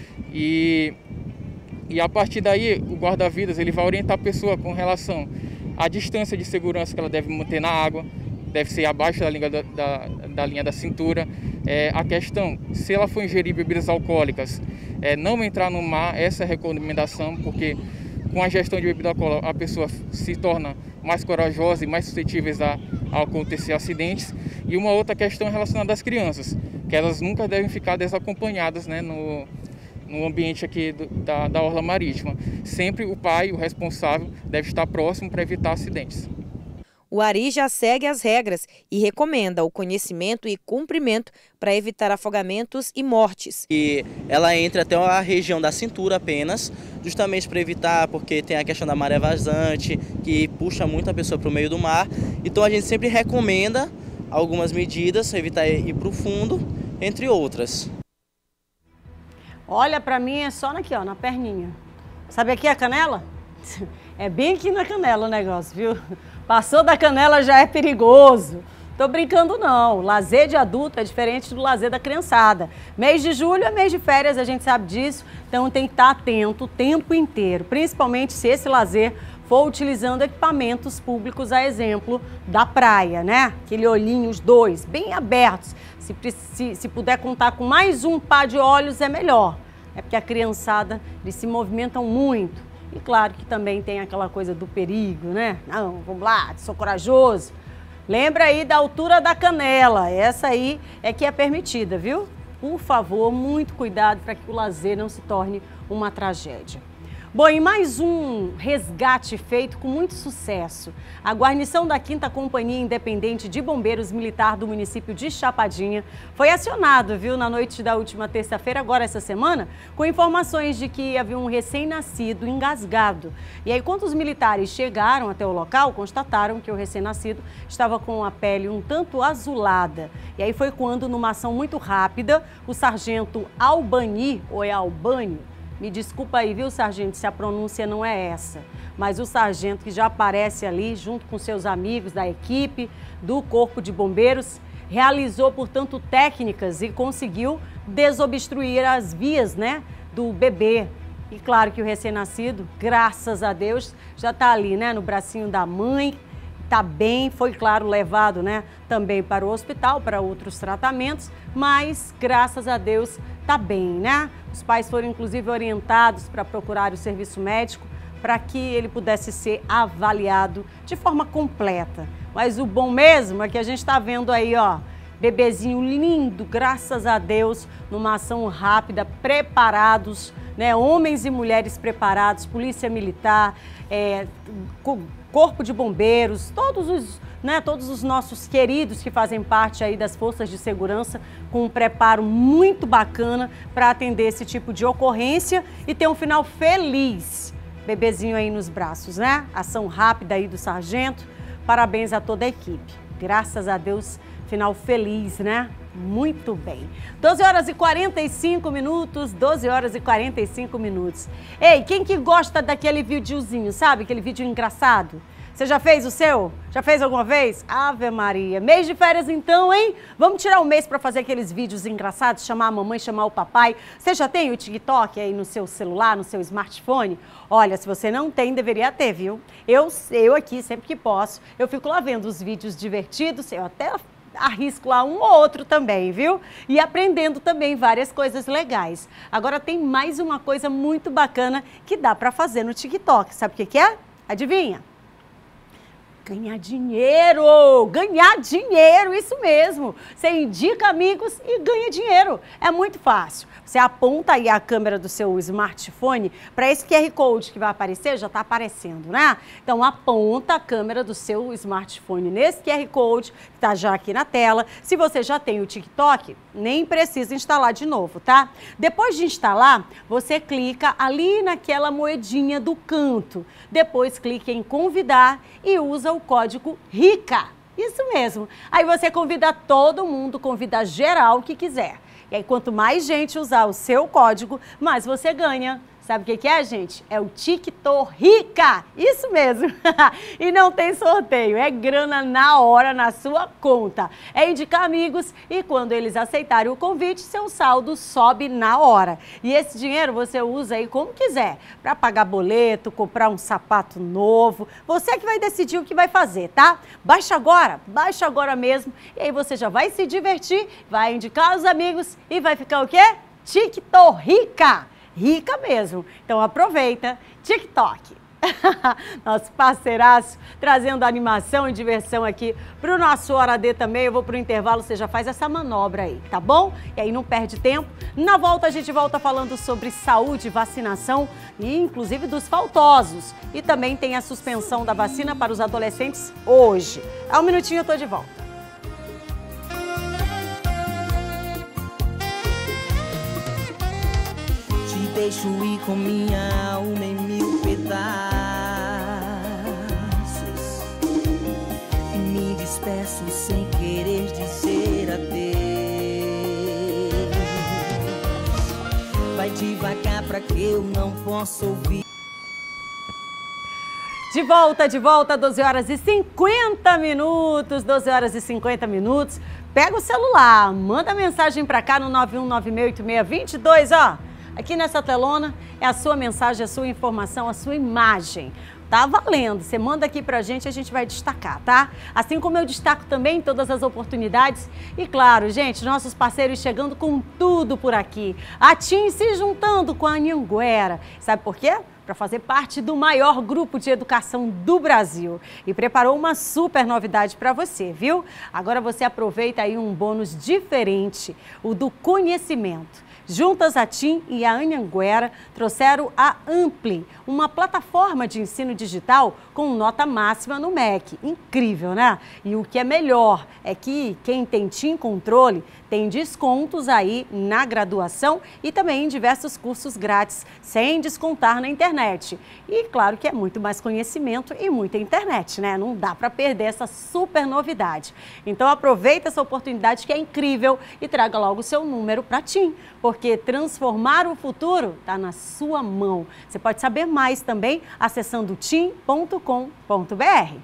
E, e a partir daí, o guarda-vidas ele vai orientar a pessoa com relação à distância de segurança que ela deve manter na água, deve ser abaixo da linha da, da, da, linha da cintura. É, a questão, se ela for ingerir bebidas alcoólicas, é, não entrar no mar, essa é a recomendação, porque com a gestão de bebida alcoólica a pessoa se torna mais corajosa e mais suscetível a, a acontecer acidentes. E uma outra questão relacionada às crianças, que elas nunca devem ficar desacompanhadas, né, no, no ambiente aqui do, da, da orla marítima. Sempre o pai, o responsável, deve estar próximo para evitar acidentes. O ARI já segue as regras e recomenda o conhecimento e cumprimento para evitar afogamentos e mortes. E ela entra até a região da cintura apenas, justamente para evitar, porque tem a questão da maré vazante, que puxa muito a pessoa para o meio do mar. Então a gente sempre recomenda algumas medidas, evitar ir para o fundo, entre outras. Olha, para mim é só aqui, ó, na perninha. Sabe aqui a canela? É bem aqui na canela o negócio, viu? Passou da canela já é perigoso. Tô brincando não, lazer de adulto é diferente do lazer da criançada. Mês de julho é mês de férias, a gente sabe disso, então tem que estar atento o tempo inteiro, principalmente se esse lazer for utilizando equipamentos públicos, a exemplo da praia, né? Aquele olhinho, os dois, bem abertos. Se, se, se puder contar com mais um par de olhos é melhor, é porque a criançada, eles se movimentam muito. E claro que também tem aquela coisa do perigo, né? Não, vamos lá, sou corajoso. Lembra aí da altura da canela, essa aí é que é permitida, viu? Por favor, muito cuidado para que o lazer não se torne uma tragédia. Bom, e mais um resgate feito com muito sucesso. A guarnição da quinta Companhia Independente de Bombeiros Militar do município de Chapadinha foi acionado, viu, na noite da última terça-feira, agora essa semana, com informações de que havia um recém-nascido engasgado. E aí, quando os militares chegaram até o local, constataram que o recém-nascido estava com a pele um tanto azulada. E aí foi quando, numa ação muito rápida, o sargento Albani, ou é Albani, me desculpa aí, viu, sargento, se a pronúncia não é essa. Mas o sargento que já aparece ali, junto com seus amigos da equipe do Corpo de Bombeiros, realizou, portanto, técnicas e conseguiu desobstruir as vias, né, do bebê. E claro que o recém-nascido, graças a Deus, já está ali, né, no bracinho da mãe, está bem, foi, claro, levado, né, também para o hospital, para outros tratamentos, mas, graças a Deus, está bem, né? Os pais foram, inclusive, orientados para procurar o serviço médico para que ele pudesse ser avaliado de forma completa. Mas o bom mesmo é que a gente está vendo aí, ó, bebezinho lindo, graças a Deus, numa ação rápida, preparados, né? Homens e mulheres preparados, polícia militar, é, Corpo de Bombeiros, todos os, né, todos os nossos queridos que fazem parte aí das forças de segurança, com um preparo muito bacana para atender esse tipo de ocorrência e ter um final feliz. Bebezinho aí nos braços, né? Ação rápida aí do sargento. Parabéns a toda a equipe. Graças a Deus, final feliz, né? Muito bem. doze horas e quarenta e cinco minutos, doze horas e quarenta e cinco minutos. Ei, quem que gosta daquele videozinho, sabe? Aquele vídeo engraçado? Você já fez o seu? Já fez alguma vez? Ave Maria. Mês de férias então, hein? Vamos tirar um mês para fazer aqueles vídeos engraçados, chamar a mamãe, chamar o papai. Você já tem o TikTok aí no seu celular, no seu smartphone? Olha, se você não tem, deveria ter, viu? Eu, eu aqui, sempre que posso, eu fico lá vendo os vídeos divertidos, eu até arrisco lá um ou outro também, viu? E aprendendo também várias coisas legais. Agora tem mais uma coisa muito bacana que dá para fazer no TikTok. Sabe o que que é? Adivinha? Ganhar dinheiro! Ganhar dinheiro, isso mesmo! Você indica amigos e ganha dinheiro. É muito fácil. Você aponta aí a câmera do seu smartphone para esse Q R Code que vai aparecer, já está aparecendo, né? Então aponta a câmera do seu smartphone nesse Q R Code, que está já aqui na tela. Se você já tem o TikTok, nem precisa instalar de novo, tá? Depois de instalar, você clica ali naquela moedinha do canto. Depois clica em convidar e usa o código RICA. Isso mesmo. Aí você convida todo mundo, convida geral que quiser. E aí, quanto mais gente usar o seu código, mais você ganha. Sabe o que que é, gente? É o TikTok Rica! Isso mesmo! E não tem sorteio, é grana na hora na sua conta. É indicar amigos e quando eles aceitarem o convite, seu saldo sobe na hora. E esse dinheiro você usa aí como quiser, para pagar boleto, comprar um sapato novo. Você que vai decidir o que vai fazer, tá? Baixa agora, baixa agora mesmo. E aí você já vai se divertir, vai indicar os amigos e vai ficar o quê? TikTok Rica! Rica mesmo. Então aproveita, TikTok. Nosso parceiraço, trazendo animação e diversão aqui para o nosso Hora D também. Eu vou para o intervalo, você já faz essa manobra aí, tá bom? E aí não perde tempo. Na volta a gente volta falando sobre saúde, vacinação e inclusive dos faltosos. E também tem a suspensão da vacina para os adolescentes hoje. Há um minutinho eu tô de volta. Deixo ir com minha alma em mil pedaços e me despeço sem querer dizer adeus. Vai devagar pra que eu não possa ouvir. De volta, de volta, doze horas e cinquenta minutos, doze horas e cinquenta minutos. Pega o celular, manda mensagem pra cá no nove um nove seis oito seis dois dois, ó. Aqui nessa telona é a sua mensagem, a sua informação, a sua imagem. Tá valendo. Você manda aqui pra gente e a gente vai destacar, tá? Assim como eu destaco também todas as oportunidades. E claro, gente, nossos parceiros chegando com tudo por aqui. A TIM se juntando com a Anhanguera. Sabe por quê? Para fazer parte do maior grupo de educação do Brasil. E preparou uma super novidade para você, viu? Agora você aproveita aí um bônus diferente, o do conhecimento. Juntas, a TIM e a Anhanguera trouxeram a Ampli, uma plataforma de ensino digital com nota máxima no M E C. Incrível, né? E o que é melhor é que quem tem TIM Controle tem descontos aí na graduação e também em diversos cursos grátis, sem descontar na internet. E claro que é muito mais conhecimento e muita internet, né? Não dá para perder essa super novidade. Então aproveita essa oportunidade que é incrível e traga logo o seu número para a TIM, porque transformar o futuro está na sua mão. Você pode saber mais também acessando tim ponto com ponto br.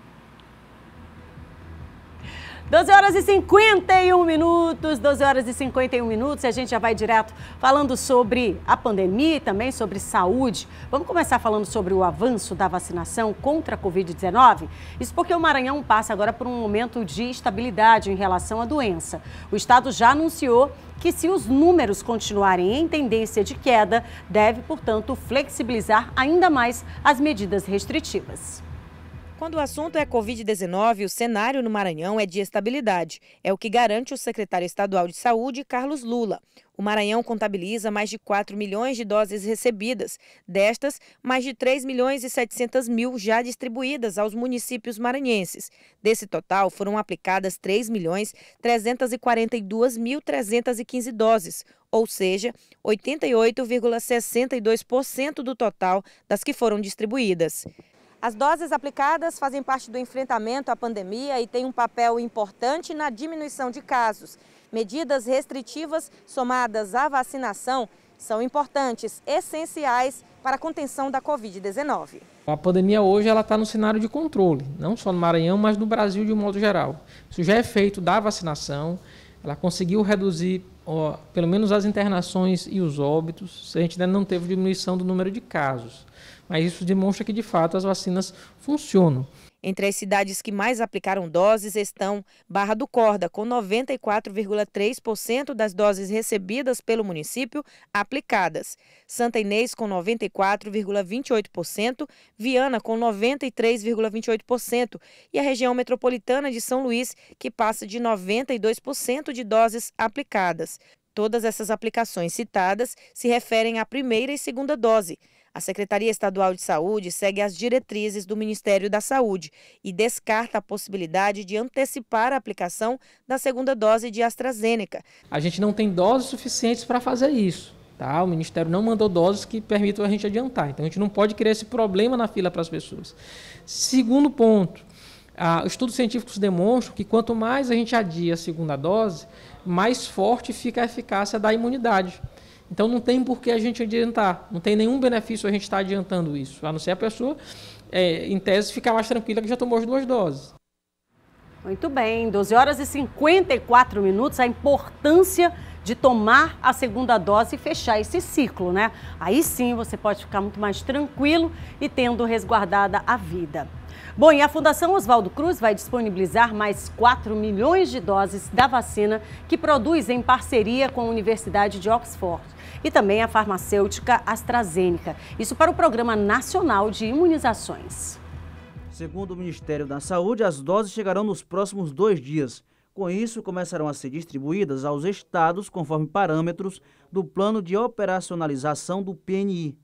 doze horas e cinquenta e um minutos, doze horas e cinquenta e um minutos, e a gente já vai direto falando sobre a pandemia e também sobre saúde. Vamos começar falando sobre o avanço da vacinação contra a covid dezenove? Isso porque o Maranhão passa agora por um momento de estabilidade em relação à doença. O estado já anunciou que se os números continuarem em tendência de queda, deve, portanto, flexibilizar ainda mais as medidas restritivas. Quando o assunto é covid dezenove, o cenário no Maranhão é de estabilidade. É o que garante o secretário estadual de Saúde, Carlos Lula. O Maranhão contabiliza mais de quatro milhões de doses recebidas. Destas, mais de três milhões e setecentos mil já distribuídas aos municípios maranhenses. Desse total, foram aplicadas três milhões trezentos e quarenta e dois mil trezentos e quinze doses, ou seja, oitenta e oito vírgula sessenta e dois por cento do total das que foram distribuídas. As doses aplicadas fazem parte do enfrentamento à pandemia e têm um papel importante na diminuição de casos. Medidas restritivas somadas à vacinação são importantes, essenciais para a contenção da covid dezenove. A pandemia hoje ela está no cenário de controle, não só no Maranhão, mas no Brasil de um modo geral. Isso já é feito da vacinação, ela conseguiu reduzir ó, pelo menos as internações e os óbitos, a gente ainda não teve diminuição do número de casos, mas isso demonstra que de fato as vacinas funcionam. Entre as cidades que mais aplicaram doses estão Barra do Corda, com noventa e quatro vírgula três por cento das doses recebidas pelo município aplicadas, Santa Inês com noventa e quatro vírgula vinte e oito por cento, Viana com noventa e três vírgula vinte e oito por cento e a região metropolitana de São Luís, que passa de noventa e dois por cento de doses aplicadas. Todas essas aplicações citadas se referem à primeira e segunda dose. A Secretaria Estadual de Saúde segue as diretrizes do Ministério da Saúde e descarta a possibilidade de antecipar a aplicação da segunda dose de AstraZeneca. A gente não tem doses suficientes para fazer isso, tá? O Ministério não mandou doses que permitam a gente adiantar, então a gente não pode criar esse problema na fila para as pessoas. Segundo ponto, ah, estudos científicos demonstram que quanto mais a gente adia a segunda dose, mais forte fica a eficácia da imunidade. Então não tem por que a gente adiantar, não tem nenhum benefício a gente estar adiantando isso, a não ser a pessoa, é, em tese, ficar mais tranquila que já tomou as duas doses. Muito bem, doze horas e cinquenta e quatro minutos, a importância de tomar a segunda dose e fechar esse ciclo, né? Aí sim você pode ficar muito mais tranquilo e tendo resguardada a vida. Bom, e a Fundação Oswaldo Cruz vai disponibilizar mais quatro milhões de doses da vacina que produz em parceria com a Universidade de Oxford e também a farmacêutica AstraZeneca. Isso para o Programa Nacional de Imunizações. Segundo o Ministério da Saúde, as doses chegarão nos próximos dois dias. Com isso, começarão a ser distribuídas aos estados conforme parâmetros do Plano de Operacionalização do P N I.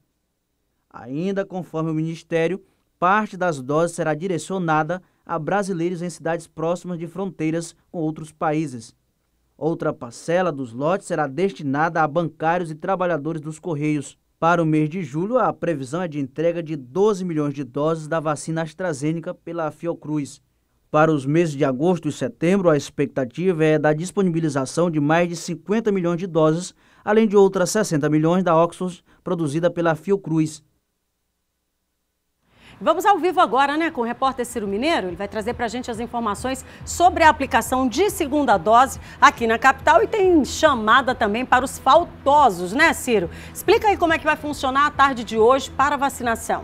Ainda conforme o Ministério, parte das doses será direcionada a brasileiros em cidades próximas de fronteiras com outros países. Outra parcela dos lotes será destinada a bancários e trabalhadores dos Correios. Para o mês de julho, a previsão é de entrega de doze milhões de doses da vacina AstraZeneca pela Fiocruz. Para os meses de agosto e setembro, a expectativa é da disponibilização de mais de cinquenta milhões de doses, além de outras sessenta milhões da Oxford, produzida pela Fiocruz. Vamos ao vivo agora, né, com o repórter Ciro Mineiro. Ele vai trazer para a gente as informações sobre a aplicação de segunda dose aqui na capital e tem chamada também para os faltosos, né, Ciro? Explica aí como é que vai funcionar a tarde de hoje para a vacinação.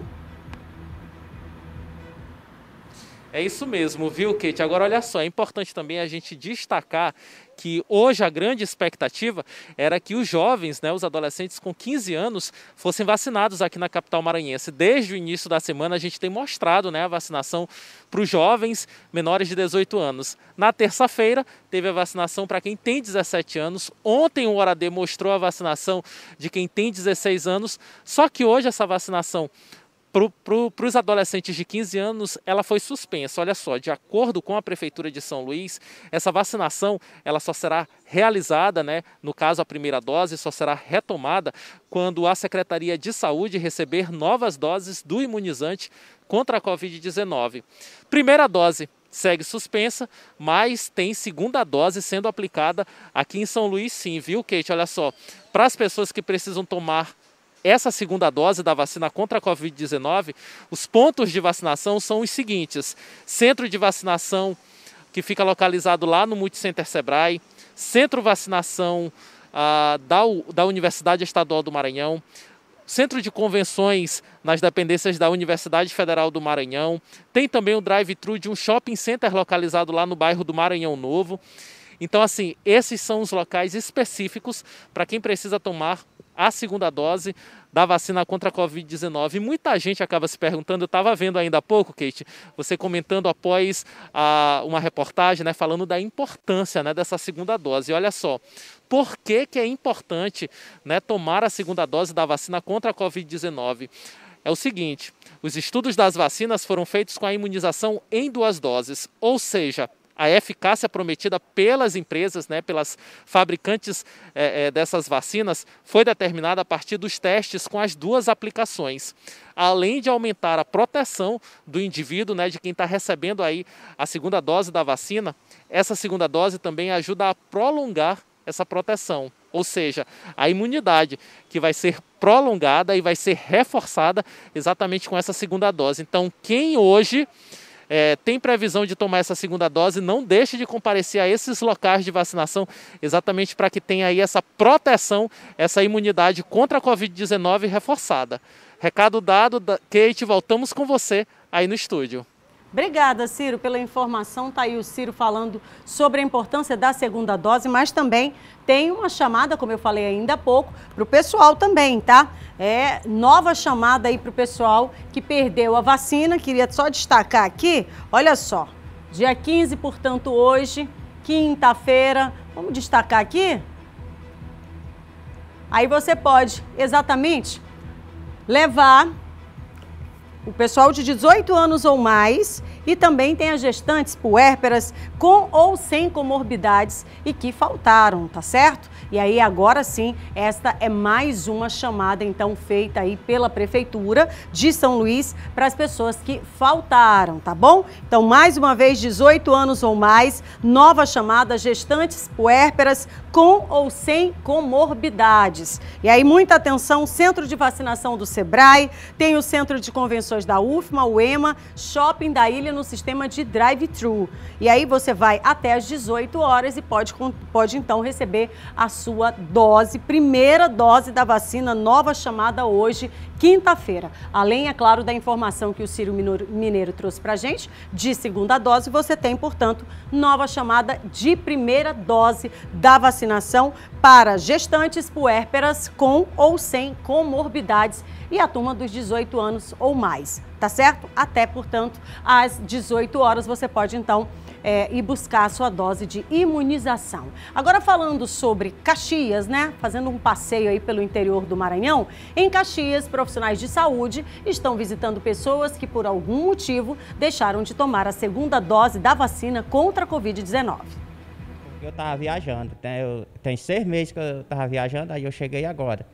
É isso mesmo, viu, Kate? Agora, olha só, é importante também a gente destacar que hoje a grande expectativa era que os jovens, né, os adolescentes com quinze anos, fossem vacinados aqui na capital maranhense. Desde o início da semana a gente tem mostrado, né, a vacinação para os jovens menores de dezoito anos. Na terça-feira teve a vacinação para quem tem dezessete anos. Ontem o Hora D mostrou a vacinação de quem tem dezesseis anos, só que hoje essa vacinação Para pro, os adolescentes de quinze anos, ela foi suspensa. Olha só, de acordo com a Prefeitura de São Luís, essa vacinação ela só será realizada, né, no caso a primeira dose, só será retomada quando a Secretaria de Saúde receber novas doses do imunizante contra a covid dezenove. Primeira dose segue suspensa, mas tem segunda dose sendo aplicada aqui em São Luís sim, viu, Kate? Olha só, para as pessoas que precisam tomar essa segunda dose da vacina contra a covid dezenove, os pontos de vacinação são os seguintes: centro de vacinação que fica localizado lá no Multicenter Sebrae, centro de vacinação ah, da, da Universidade Estadual do Maranhão, centro de convenções nas dependências da Universidade Federal do Maranhão, tem também o drive-thru de um shopping center localizado lá no bairro do Maranhão Novo. Então, assim, esses são os locais específicos para quem precisa tomar a segunda dose da vacina contra a covid dezenove. E muita gente acaba se perguntando, eu estava vendo ainda há pouco, Kate, você comentando após a, uma reportagem, né, falando da importância, né, dessa segunda dose. E olha só, por que, que é importante, né, tomar a segunda dose da vacina contra a covid dezenove? É o seguinte, os estudos das vacinas foram feitos com a imunização em duas doses, ou seja, a eficácia prometida pelas empresas, né, pelas fabricantes é, é, dessas vacinas, foi determinada a partir dos testes com as duas aplicações. Além de aumentar a proteção do indivíduo, né, de quem está recebendo aí a segunda dose da vacina, essa segunda dose também ajuda a prolongar essa proteção. ou seja, a imunidade que vai ser prolongada e vai ser reforçada exatamente com essa segunda dose. Então, quem hoje é, tem previsão de tomar essa segunda dose, não deixe de comparecer a esses locais de vacinação, exatamente para que tenha aí essa proteção, essa imunidade contra a covid dezenove reforçada. Recado dado, Kate, voltamos com você aí no estúdio. Obrigada, Ciro, pela informação. Está aí o Ciro falando sobre a importância da segunda dose, mas também tem uma chamada, como eu falei ainda há pouco, para o pessoal também, tá? É nova chamada aí para o pessoal que perdeu a vacina. Queria só destacar aqui, olha só, dia quinze, portanto, hoje, quinta-feira, vamos destacar aqui? Aí você pode, exatamente, levar o pessoal de dezoito anos ou mais e também tem as gestantes puérperas com ou sem comorbidades e que faltaram, tá certo? E aí agora sim, esta é mais uma chamada então feita aí pela Prefeitura de São Luís para as pessoas que faltaram, tá bom? Então mais uma vez, dezoito anos ou mais, nova chamada, gestantes puérperas com ou sem comorbidades. E aí muita atenção, Centro de Vacinação do Sebrae, tem o Centro de Convenções da U F M A, o EMA, Shopping da Ilha no sistema de drive-thru. E aí você vai até às dezoito horas e pode, pode então receber a sua dose, primeira dose da vacina, nova chamada hoje, quinta-feira. Além, é claro, da informação que o Ciro Mineiro trouxe pra gente, de segunda dose, você tem, portanto, nova chamada de primeira dose da vacinação para gestantes puérperas com ou sem comorbidades e a turma dos dezoito anos ou mais, tá certo? Até, portanto, às dezoito horas você pode, então, é, ir buscar a sua dose de imunização. Agora, falando sobre Caxias, né? Fazendo um passeio aí pelo interior do Maranhão, em Caxias, profissionais de saúde estão visitando pessoas que, por algum motivo, deixaram de tomar a segunda dose da vacina contra a covid dezenove. Eu estava viajando, né? Eu, tem seis meses que eu estava viajando, aí eu cheguei agora.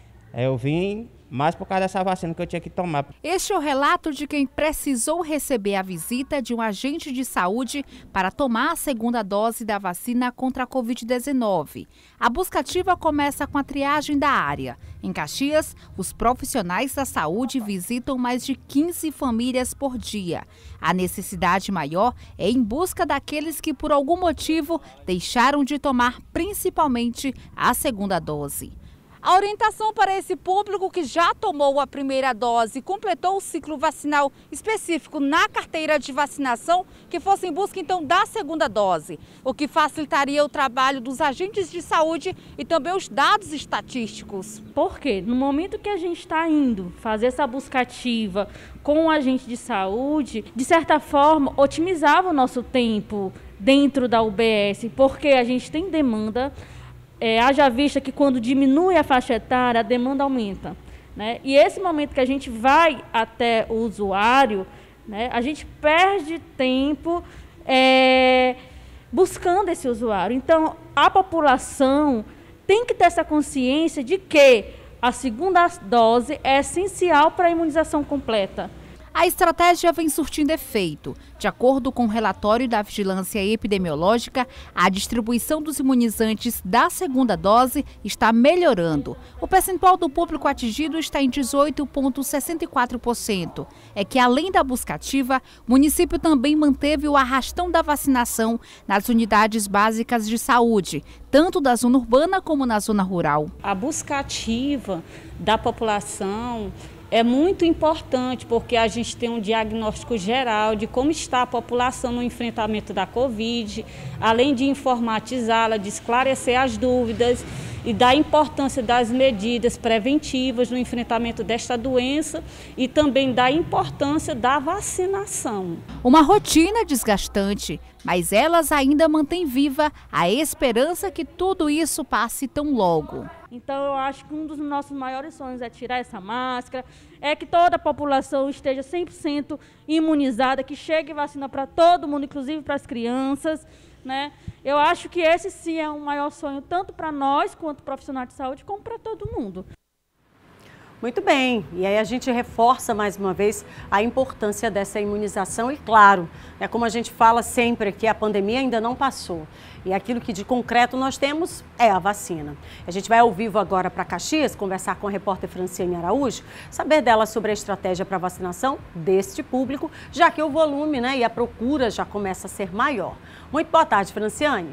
Eu vim mais por causa dessa vacina que eu tinha que tomar. Este é o relato de quem precisou receber a visita de um agente de saúde para tomar a segunda dose da vacina contra a covid dezenove. A busca ativa começa com a triagem da área. Em Caxias, os profissionais da saúde visitam mais de quinze famílias por dia. A necessidade maior é em busca daqueles que, por algum motivo, deixaram de tomar principalmente a segunda dose. A orientação para esse público que já tomou a primeira dose e completou o ciclo vacinal específico na carteira de vacinação, que fosse em busca então da segunda dose, o que facilitaria o trabalho dos agentes de saúde e também os dados estatísticos. Por quê? No momento que a gente está indo fazer essa busca ativa com o agente de saúde, de certa forma, otimizava o nosso tempo dentro da U B S, porque a gente tem demanda. É, haja vista que quando diminui a faixa etária, a demanda aumenta, né? E esse momento que a gente vai até o usuário, né, a gente perde tempo é, buscando esse usuário. Então, a população tem que ter essa consciência de que a segunda dose é essencial para a imunização completa. A estratégia vem surtindo efeito. De acordo com o relatório da Vigilância Epidemiológica, a distribuição dos imunizantes da segunda dose está melhorando. O percentual do público atingido está em dezoito vírgula sessenta e quatro por cento. É que, além da busca ativa, o município também manteve o arrastão da vacinação nas unidades básicas de saúde, tanto da zona urbana como na zona rural. A busca ativa da população é muito importante, porque a gente tem um diagnóstico geral de como está a população no enfrentamento da Covid, além de informatizá-la, de esclarecer as dúvidas e da importância das medidas preventivas no enfrentamento desta doença e também da importância da vacinação. Uma rotina desgastante, mas elas ainda mantêm viva a esperança que tudo isso passe tão logo. Então eu acho que um dos nossos maiores sonhos é tirar essa máscara, é que toda a população esteja cem por cento imunizada, que chegue vacina para todo mundo, inclusive para as crianças, né? Eu acho que esse sim é um maior sonho, tanto para nós, quanto profissionais de saúde, como para todo mundo. Muito bem, e aí a gente reforça mais uma vez a importância dessa imunização e claro, é como a gente fala sempre que a pandemia ainda não passou e aquilo que de concreto nós temos é a vacina. A gente vai ao vivo agora para Caxias conversar com a repórter Franciane Araújo, saber dela sobre a estratégia para vacinação deste público, já que o volume, né, e a procura já começa a ser maior. Muito boa tarde, Franciane.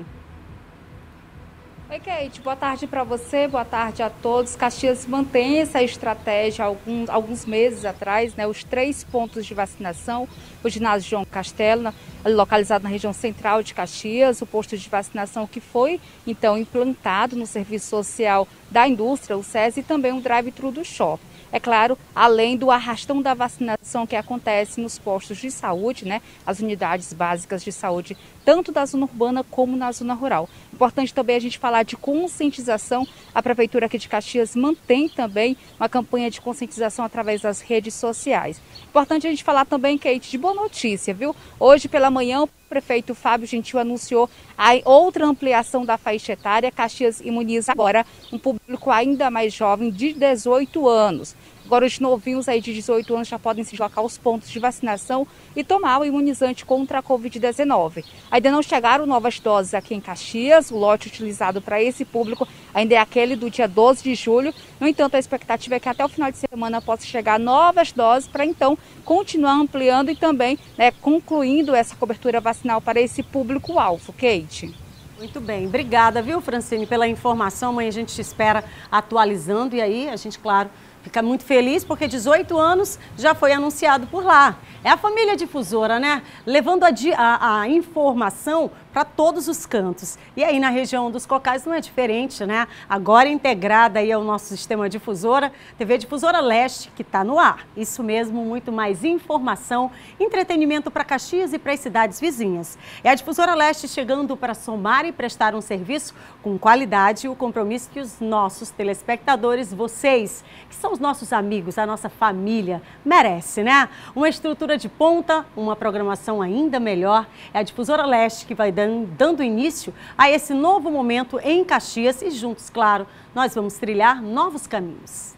Oi, Kate. Boa tarde para você, boa tarde a todos. Caxias mantém essa estratégia há alguns, alguns meses atrás, né? Os três pontos de vacinação, o ginásio João Castelo, localizado na região central de Caxias, o posto de vacinação que foi, então, implantado no Serviço Social da Indústria, o SES, e também um drive-thru do shopping. É claro, além do arrastão da vacinação que acontece nos postos de saúde, né, as unidades básicas de saúde, tanto da zona urbana como na zona rural. Importante também a gente falar de conscientização. A Prefeitura aqui de Caxias mantém também uma campanha de conscientização através das redes sociais. Importante a gente falar também, Kate, de boa notícia, viu? Hoje pela manhã, o prefeito Fábio Gentil anunciou a outra ampliação da faixa etária. Caxias imuniza agora um público ainda mais jovem de dezoito anos. Agora os novinhos aí de dezoito anos já podem se deslocar aos pontos de vacinação e tomar o imunizante contra a covid dezenove. Ainda não chegaram novas doses aqui em Caxias. O lote utilizado para esse público ainda é aquele do dia doze de julho. No entanto, a expectativa é que até o final de semana possa chegar novas doses para então continuar ampliando e também, né, concluindo essa cobertura vacinal para esse público-alvo. Kate. Muito bem, obrigada, viu, Francine, pela informação. Amanhã a gente te espera atualizando e aí a gente, claro, fica muito feliz porque dezoito anos já foi anunciado por lá. É a família difusora, né? Levando a, a, a informação para todos os cantos. E aí na região dos Cocais não é diferente, né? Agora integrada aí ao nosso sistema difusora, T V Difusora Leste, que está no ar. Isso mesmo, muito mais informação, entretenimento para Caxias e para as cidades vizinhas. É a Difusora Leste chegando para somar e prestar um serviço com qualidade e o compromisso que os nossos telespectadores, vocês, que são os nossos amigos, a nossa família, merece, né? Uma estrutura de ponta, uma programação ainda melhor. É a Difusora Leste que vai dando dando início a esse novo momento em Caxias e juntos, claro, nós vamos trilhar novos caminhos.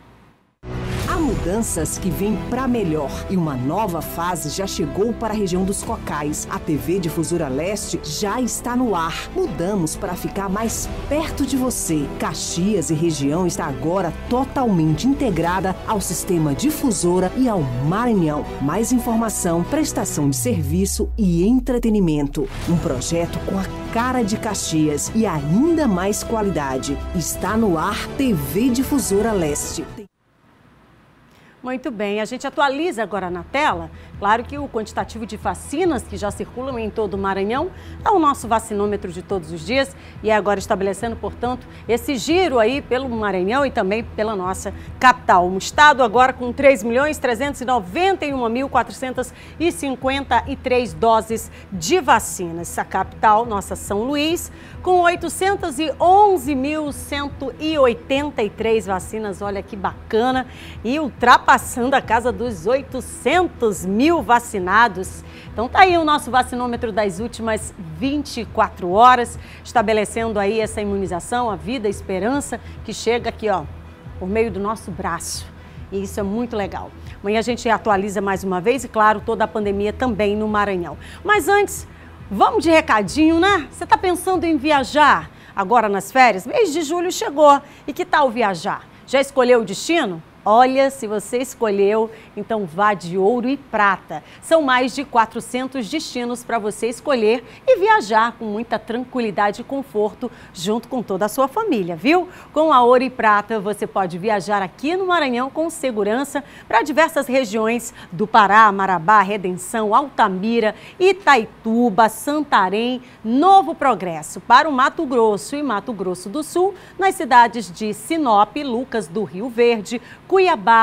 Há mudanças que vêm para melhor e uma nova fase já chegou para a região dos Cocais. A T V Difusora Leste já está no ar. Mudamos para ficar mais perto de você. Caxias e região está agora totalmente integrada ao sistema Difusora e ao Maranhão. Mais informação, prestação de serviço e entretenimento. Um projeto com a cara de Caxias e ainda mais qualidade. Está no ar T V Difusora Leste. Muito bem, a gente atualiza agora na tela, claro que o quantitativo de vacinas que já circulam em todo o Maranhão é o nosso vacinômetro de todos os dias e é agora estabelecendo, portanto, esse giro aí pelo Maranhão e também pela nossa capital. Um estado agora com três milhões trezentos e noventa e um mil quatrocentos e cinquenta e três doses de vacinas. A capital, nossa São Luís, com oitocentos e onze mil cento e oitenta e três vacinas, olha que bacana, e ultrapassando passando a casa dos oitocentos mil vacinados. Então tá aí o nosso vacinômetro das últimas vinte e quatro horas, estabelecendo aí essa imunização, a vida, a esperança que chega aqui, ó, por meio do nosso braço. E isso é muito legal. Amanhã a gente atualiza mais uma vez e, claro, toda a pandemia também no Maranhão. Mas antes, vamos de recadinho, né? Você tá pensando em viajar agora nas férias? Mês de julho chegou. E que tal viajar? Já escolheu o destino? Olha, se você escolheu, então vá de Ouro e Prata. São mais de quatrocentos destinos para você escolher e viajar com muita tranquilidade e conforto junto com toda a sua família, viu? Com a Ouro e Prata, você pode viajar aqui no Maranhão com segurança para diversas regiões do Pará, Marabá, Redenção, Altamira, Itaituba, Santarém, Novo Progresso, para o Mato Grosso e Mato Grosso do Sul, nas cidades de Sinop, Lucas do Rio Verde, Cuiabá,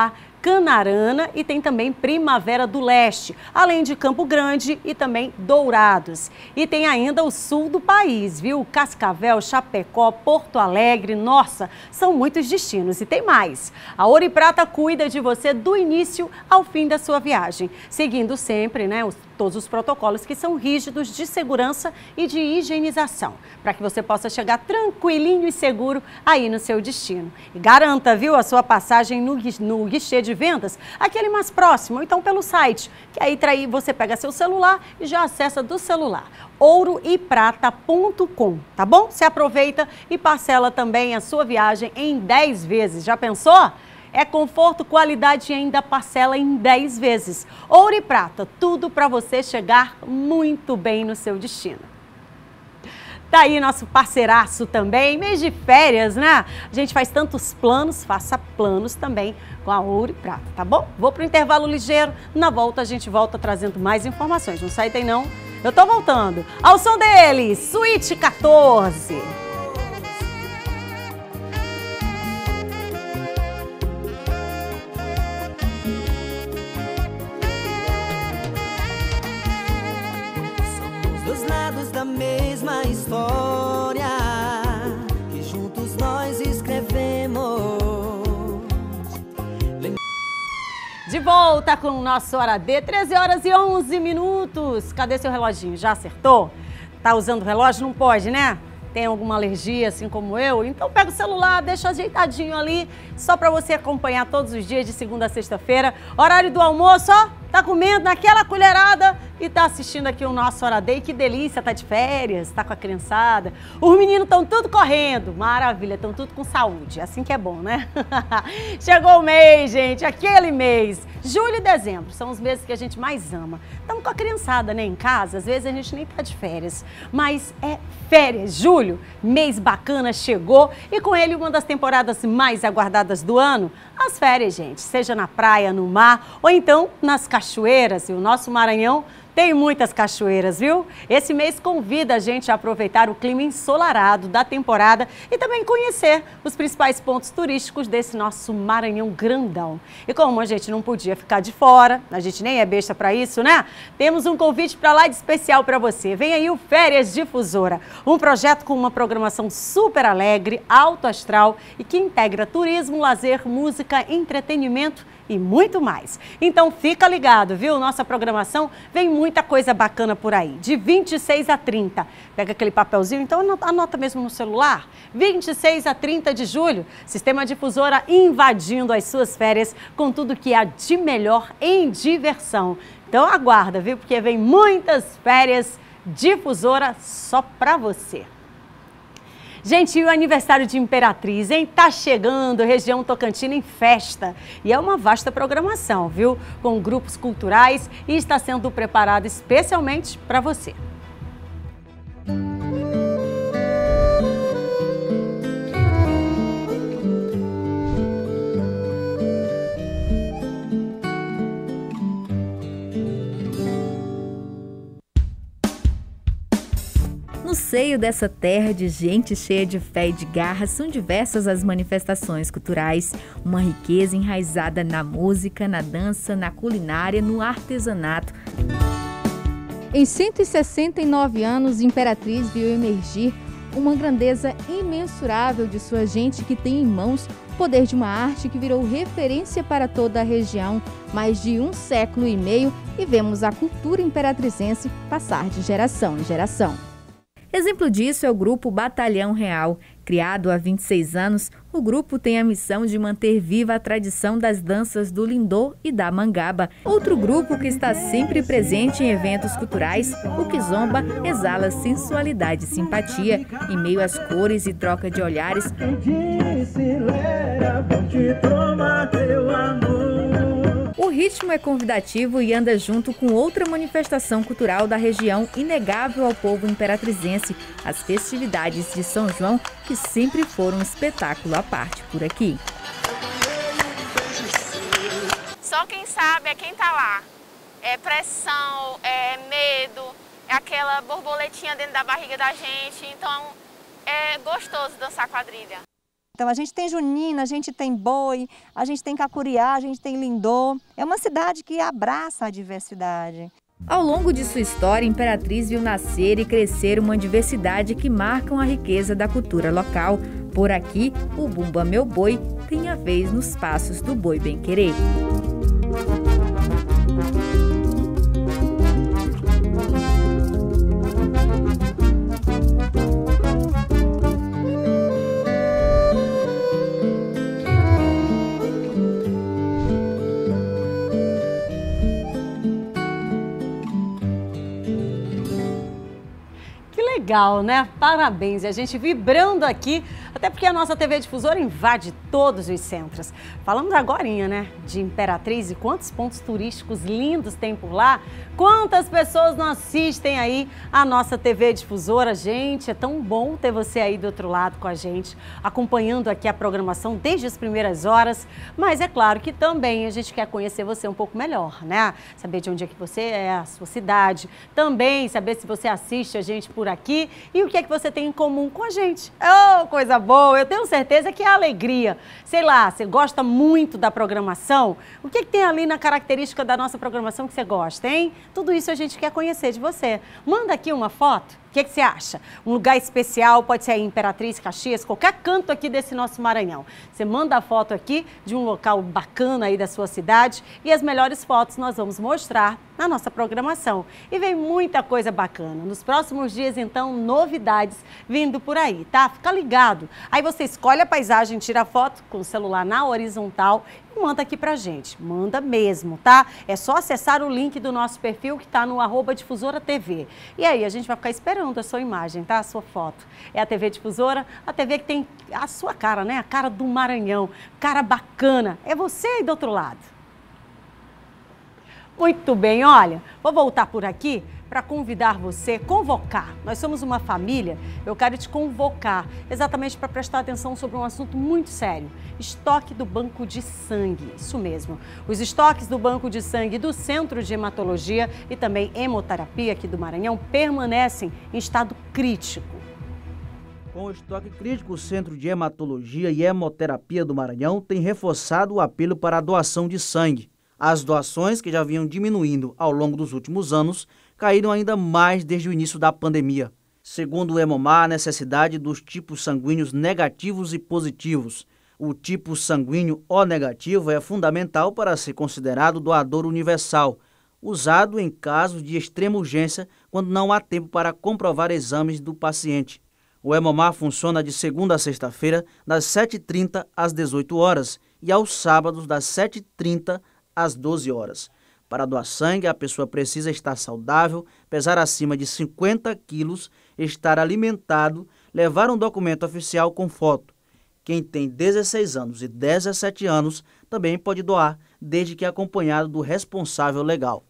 Canarana e tem também Primavera do Leste, além de Campo Grande e também Dourados. E tem ainda o sul do país, viu? Cascavel, Chapecó, Porto Alegre, nossa, são muitos destinos. E tem mais. A Ouro e Prata cuida de você do início ao fim da sua viagem, seguindo sempre, né, os, todos os protocolos que são rígidos de segurança e de higienização, para que você possa chegar tranquilinho e seguro aí no seu destino. E garanta, viu, a sua passagem no, no guichê de vendas, aquele mais próximo, ou então pelo site, que aí traí, você pega seu celular e já acessa do celular, ouro e prata ponto com, tá bom? Você aproveita e parcela também a sua viagem em dez vezes, já pensou? É conforto, qualidade e ainda parcela em dez vezes. Ouro e Prata, tudo para você chegar muito bem no seu destino. Tá aí nosso parceiraço também, mês de férias, né? A gente faz tantos planos, faça planos também com a Ouro e Prata, tá bom? Vou pro intervalo ligeiro, na volta a gente volta trazendo mais informações. Não sai daí não, eu tô voltando. Ao som dele, Suíte quatorze. Da mesma história que juntos nós escrevemos. De volta com o nosso Hora D, treze horas e onze minutos. Cadê seu reloginho? Já acertou? Tá usando o relógio? Não pode, né? Tem alguma alergia, assim como eu? Então pega o celular, deixa ajeitadinho ali, só para você acompanhar todos os dias de segunda a sexta-feira. Horário do almoço, ó, tá comendo naquela colherada e tá assistindo aqui o nosso Hora D. Que delícia, tá de férias, tá com a criançada. Os meninos estão tudo correndo, maravilha, estão tudo com saúde, assim que é bom, né? Chegou o mês, gente, aquele mês. Julho e dezembro são os meses que a gente mais ama. Estamos com a criançada, né, em casa, às vezes a gente nem tá de férias, mas é férias, julho, mês bacana chegou e com ele uma das temporadas mais aguardadas do ano, as férias, gente, seja na praia, no mar ou então nas cachoeiras. E o nosso Maranhão tem muitas cachoeiras, viu? Esse mês convida a gente a aproveitar o clima ensolarado da temporada e também conhecer os principais pontos turísticos desse nosso Maranhão grandão. E como a gente não podia ficar de fora, a gente nem é besta para isso, né? Temos um convite para lá de especial para você. Vem aí o Férias Difusora, um projeto com uma programação super alegre, alto astral e que integra turismo, lazer, música, entretenimento e muito mais. Então fica ligado, viu? Nossa programação vem muita coisa bacana por aí. De vinte e seis a trinta. Pega aquele papelzinho, então anota, anota mesmo no celular. vinte e seis a trinta de julho, Sistema Difusora invadindo as suas férias com tudo que há de melhor em diversão. Então aguarda, viu? Porque vem muitas férias Difusora só pra você. Gente, e o aniversário de Imperatriz, hein? Tá chegando, região Tocantina em festa. E é uma vasta programação, viu? Com grupos culturais e está sendo preparado especialmente para você. No seio dessa terra de gente cheia de fé e de garra, são diversas as manifestações culturais, uma riqueza enraizada na música, na dança, na culinária, no artesanato. Em cento e sessenta e nove anos, Imperatriz viu emergir uma grandeza imensurável de sua gente que tem em mãos o poder de uma arte que virou referência para toda a região, mais de um século e meio, e vemos a cultura imperatrizense passar de geração em geração. Exemplo disso é o grupo Batalhão Real. Criado há vinte e seis anos, o grupo tem a missão de manter viva a tradição das danças do lindô e da mangaba. Outro grupo que está sempre presente em eventos culturais, o Kizomba exala sensualidade e simpatia em meio às cores e troca de olhares. O ritmo é convidativo e anda junto com outra manifestação cultural da região inegável ao povo imperatrizense, as festividades de São João, que sempre foram um espetáculo à parte por aqui. Só quem sabe é quem tá lá. É pressão, é medo, é aquela borboletinha dentro da barriga da gente, então é gostoso dançar quadrilha. Então a gente tem junina, a gente tem boi, a gente tem cacuriá, a gente tem lindô. É uma cidade que abraça a diversidade. Ao longo de sua história, Imperatriz viu nascer e crescer uma diversidade que marcam a riqueza da cultura local. Por aqui, o Bumba Meu Boi tem a vez nos passos do boi bem-querer. Legal, né? Parabéns. E a gente vibrando aqui, até porque a nossa T V Difusora invade todos os centros. Falamos agorinha, né? De Imperatriz e quantos pontos turísticos lindos tem por lá. Quantas pessoas não assistem aí a nossa T V Difusora. Gente, é tão bom ter você aí do outro lado com a gente, acompanhando aqui a programação desde as primeiras horas. Mas é claro que também a gente quer conhecer você um pouco melhor, né? Saber de onde é que você é, a sua cidade. Também saber se você assiste a gente por aqui e o que é que você tem em comum com a gente. Oh, coisa boa! Eu tenho certeza que é alegria. Sei lá, você gosta muito da programação? O que é que tem ali na característica da nossa programação que você gosta, hein? Tudo isso a gente quer conhecer de você. Manda aqui uma foto. O que, que você acha? Um lugar especial, pode ser aí Imperatriz, Caxias, qualquer canto aqui desse nosso Maranhão. Você manda a foto aqui de um local bacana aí da sua cidade e as melhores fotos nós vamos mostrar na nossa programação. E vem muita coisa bacana. Nos próximos dias, então, novidades vindo por aí, tá? Fica ligado. Aí você escolhe a paisagem, tira a foto com o celular na horizontal e manda aqui pra gente. Manda mesmo, tá? É só acessar o link do nosso perfil que tá no arroba Difusora T V. E aí a gente vai ficar esperando a sua imagem, tá? A sua foto. É a T V Difusora, a T V que tem a sua cara, né? A cara do Maranhão. Cara bacana. É você aí do outro lado. Muito bem, olha, vou voltar por aqui para convidar você, convocar. Nós somos uma família, eu quero te convocar exatamente para prestar atenção sobre um assunto muito sério. Estoque do banco de sangue, isso mesmo. Os estoques do banco de sangue do Centro de Hematologia e também Hemoterapia aqui do Maranhão permanecem em estado crítico. Com o estoque crítico, o Centro de Hematologia e Hemoterapia do Maranhão tem reforçado o apelo para a doação de sangue. As doações, que já vinham diminuindo ao longo dos últimos anos, caíram ainda mais desde o início da pandemia. Segundo o Hemomar, a necessidade dos tipos sanguíneos negativos e positivos. O tipo sanguíneo O negativo é fundamental para ser considerado doador universal, usado em casos de extrema urgência quando não há tempo para comprovar exames do paciente. O Hemomar funciona de segunda a sexta-feira, das sete e trinta às dezoito horas e aos sábados, das sete e trinta às doze horas. Para doar sangue, a pessoa precisa estar saudável, pesar acima de cinquenta quilos, estar alimentado, levar um documento oficial com foto. Quem tem dezesseis anos e dezessete anos também pode doar, desde que acompanhado do responsável legal.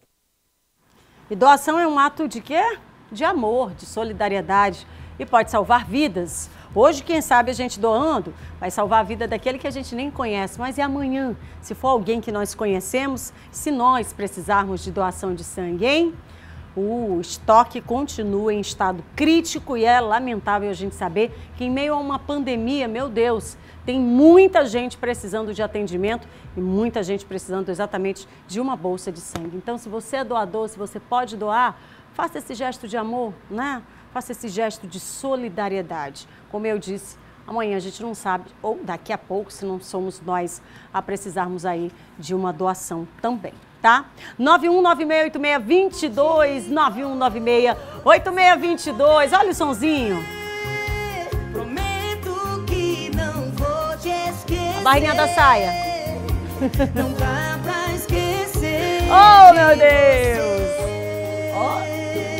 E doação é um ato de quê? De amor, de solidariedade e pode salvar vidas. Hoje, quem sabe a gente doando vai salvar a vida daquele que a gente nem conhece, mas e amanhã? Se for alguém que nós conhecemos, se nós precisarmos de doação de sangue, hein? O estoque continua em estado crítico e é lamentável a gente saber que em meio a uma pandemia, meu Deus, tem muita gente precisando de atendimento e muita gente precisando exatamente de uma bolsa de sangue. Então, se você é doador, se você pode doar, faça esse gesto de amor, né? Faça esse gesto de solidariedade. Como eu disse, amanhã a gente não sabe, ou daqui a pouco, se não somos nós a precisarmos aí de uma doação também, tá? nove um nove seis oito seis dois dois, nove um nove seis oito seis dois dois, olha o sonzinho. Prometo que não vou te esquecer. A barrinha da saia. Não dá pra esquecer. Oh, meu Deus! Oh.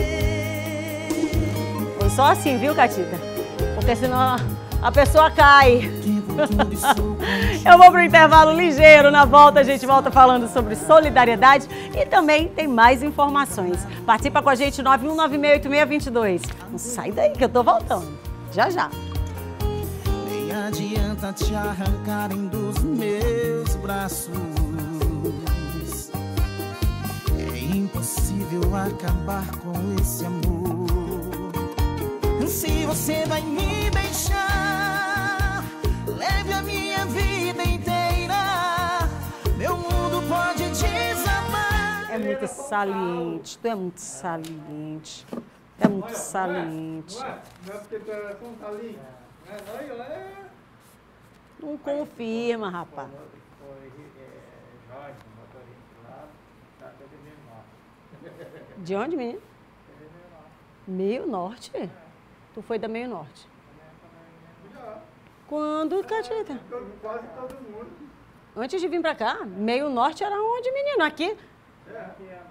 Foi só assim, viu, Catita? Porque senão a pessoa cai. Eu vou pro intervalo ligeiro. Na volta a gente volta falando sobre solidariedade e também tem mais informações. Participa com a gente, nove um nove seis oito seis dois dois. Não sai daí que eu tô voltando. Já, já. Nem adianta te arrancarem dos meus braços. É impossível acabar com esse amor. Se você vai me deixar, leve É muito saliente, tu é muito saliente. É muito saliente. Não é porque tu é tão saliente? Não é? Não confirma, rapaz. De onde, menino? Meio Norte? Tu foi da Meio Norte? Quando, Catita? Quase todo mundo. Antes de vir pra cá? Meio Norte era onde, menino? Aqui? É.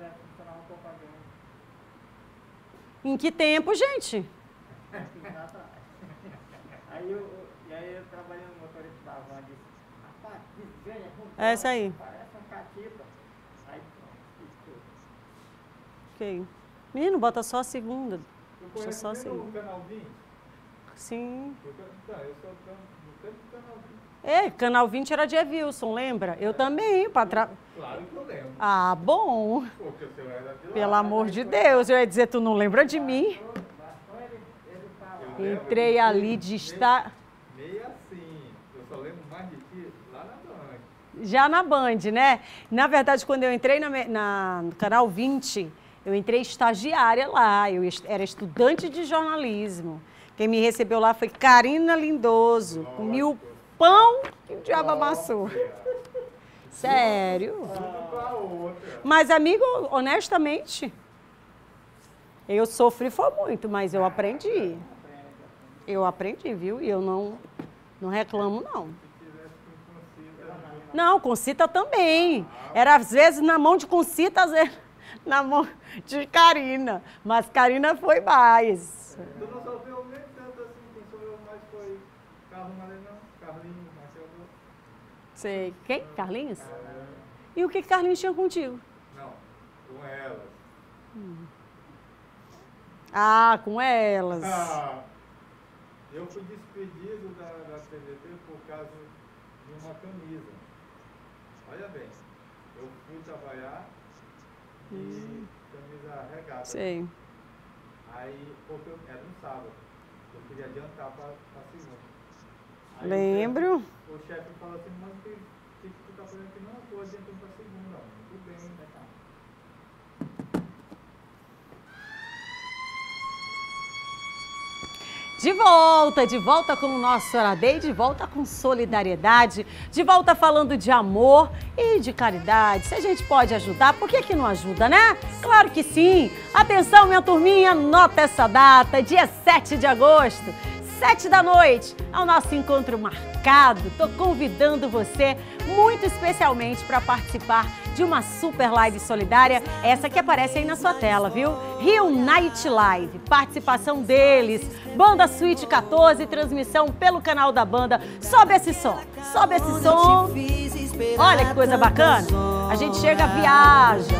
Em que tempo, gente? Aí eu, e aí eu trabalhei no motorista da van, disse, rapaz, desganha, É essa aí. parece um catita. Aí, Ok. Menino, bota só a segunda. eu Deixa conheço só a bem segunda. o Canal vinte. Sim. Eu, então, eu sou do tempo do Canal vinte. É, Canal vinte era de Evilson, lembra? Eu também, pra tra... Claro que eu lembro. Ah, bom. Porque o seu era de lá. Pelo amor de Deus, eu ia dizer, tu não lembra de mim? Entrei ali de estar... Meio assim, eu só lembro mais de ti lá na Band. Já na Band, né? Na verdade, quando eu entrei na, na, no Canal vinte, eu entrei estagiária lá, eu est- era estudante de jornalismo. Quem me recebeu lá foi Karina Lindoso, comi o pão que o diabo amassou. Sério. Mas, amigo, honestamente, eu sofri foi muito, mas eu aprendi. Eu aprendi, viu? E eu não, não reclamo, não. Não, Concita também. Era às vezes na mão de Concita, às vezes na mão de Karina. Mas Karina foi mais. Tu não sofreu nem tanto assim, quem sofreu mais foi Carlos Maranhão, Carlinhos, Marcelo. Sei. Quem? Carlinhos? E o que Carlinhos tinha contigo? Não, com elas. Hum. Ah, com elas. Ah, eu fui despedido da, da C V T por causa de uma camisa. Olha bem, eu fui trabalhar de Hum. camisa regata. Sei. Aí, porque eu, era no sábado, eu queria adiantar para segunda. Aí Lembro. O chefe, o chefe falou assim, mas o que, que, que tu tá fazendo aqui? Não, eu tô adiantando para segunda. Tudo bem, né, cara? De volta, de volta com o nosso Oradei, de volta com solidariedade, de volta falando de amor e de caridade. Se a gente pode ajudar, por que que não ajuda, né? Claro que sim! Atenção, minha turminha, nota essa data, dia sete de agosto, sete da noite, ao nosso encontro marcado. Tô convidando você muito especialmente para participar de uma super live solidária, essa que aparece aí na sua tela, viu? Rio Night Live, participação deles, Banda Suíte quatorze, transmissão pelo canal da banda. Sobe esse som, sobe esse som. Olha que coisa bacana. A gente chega, viaja.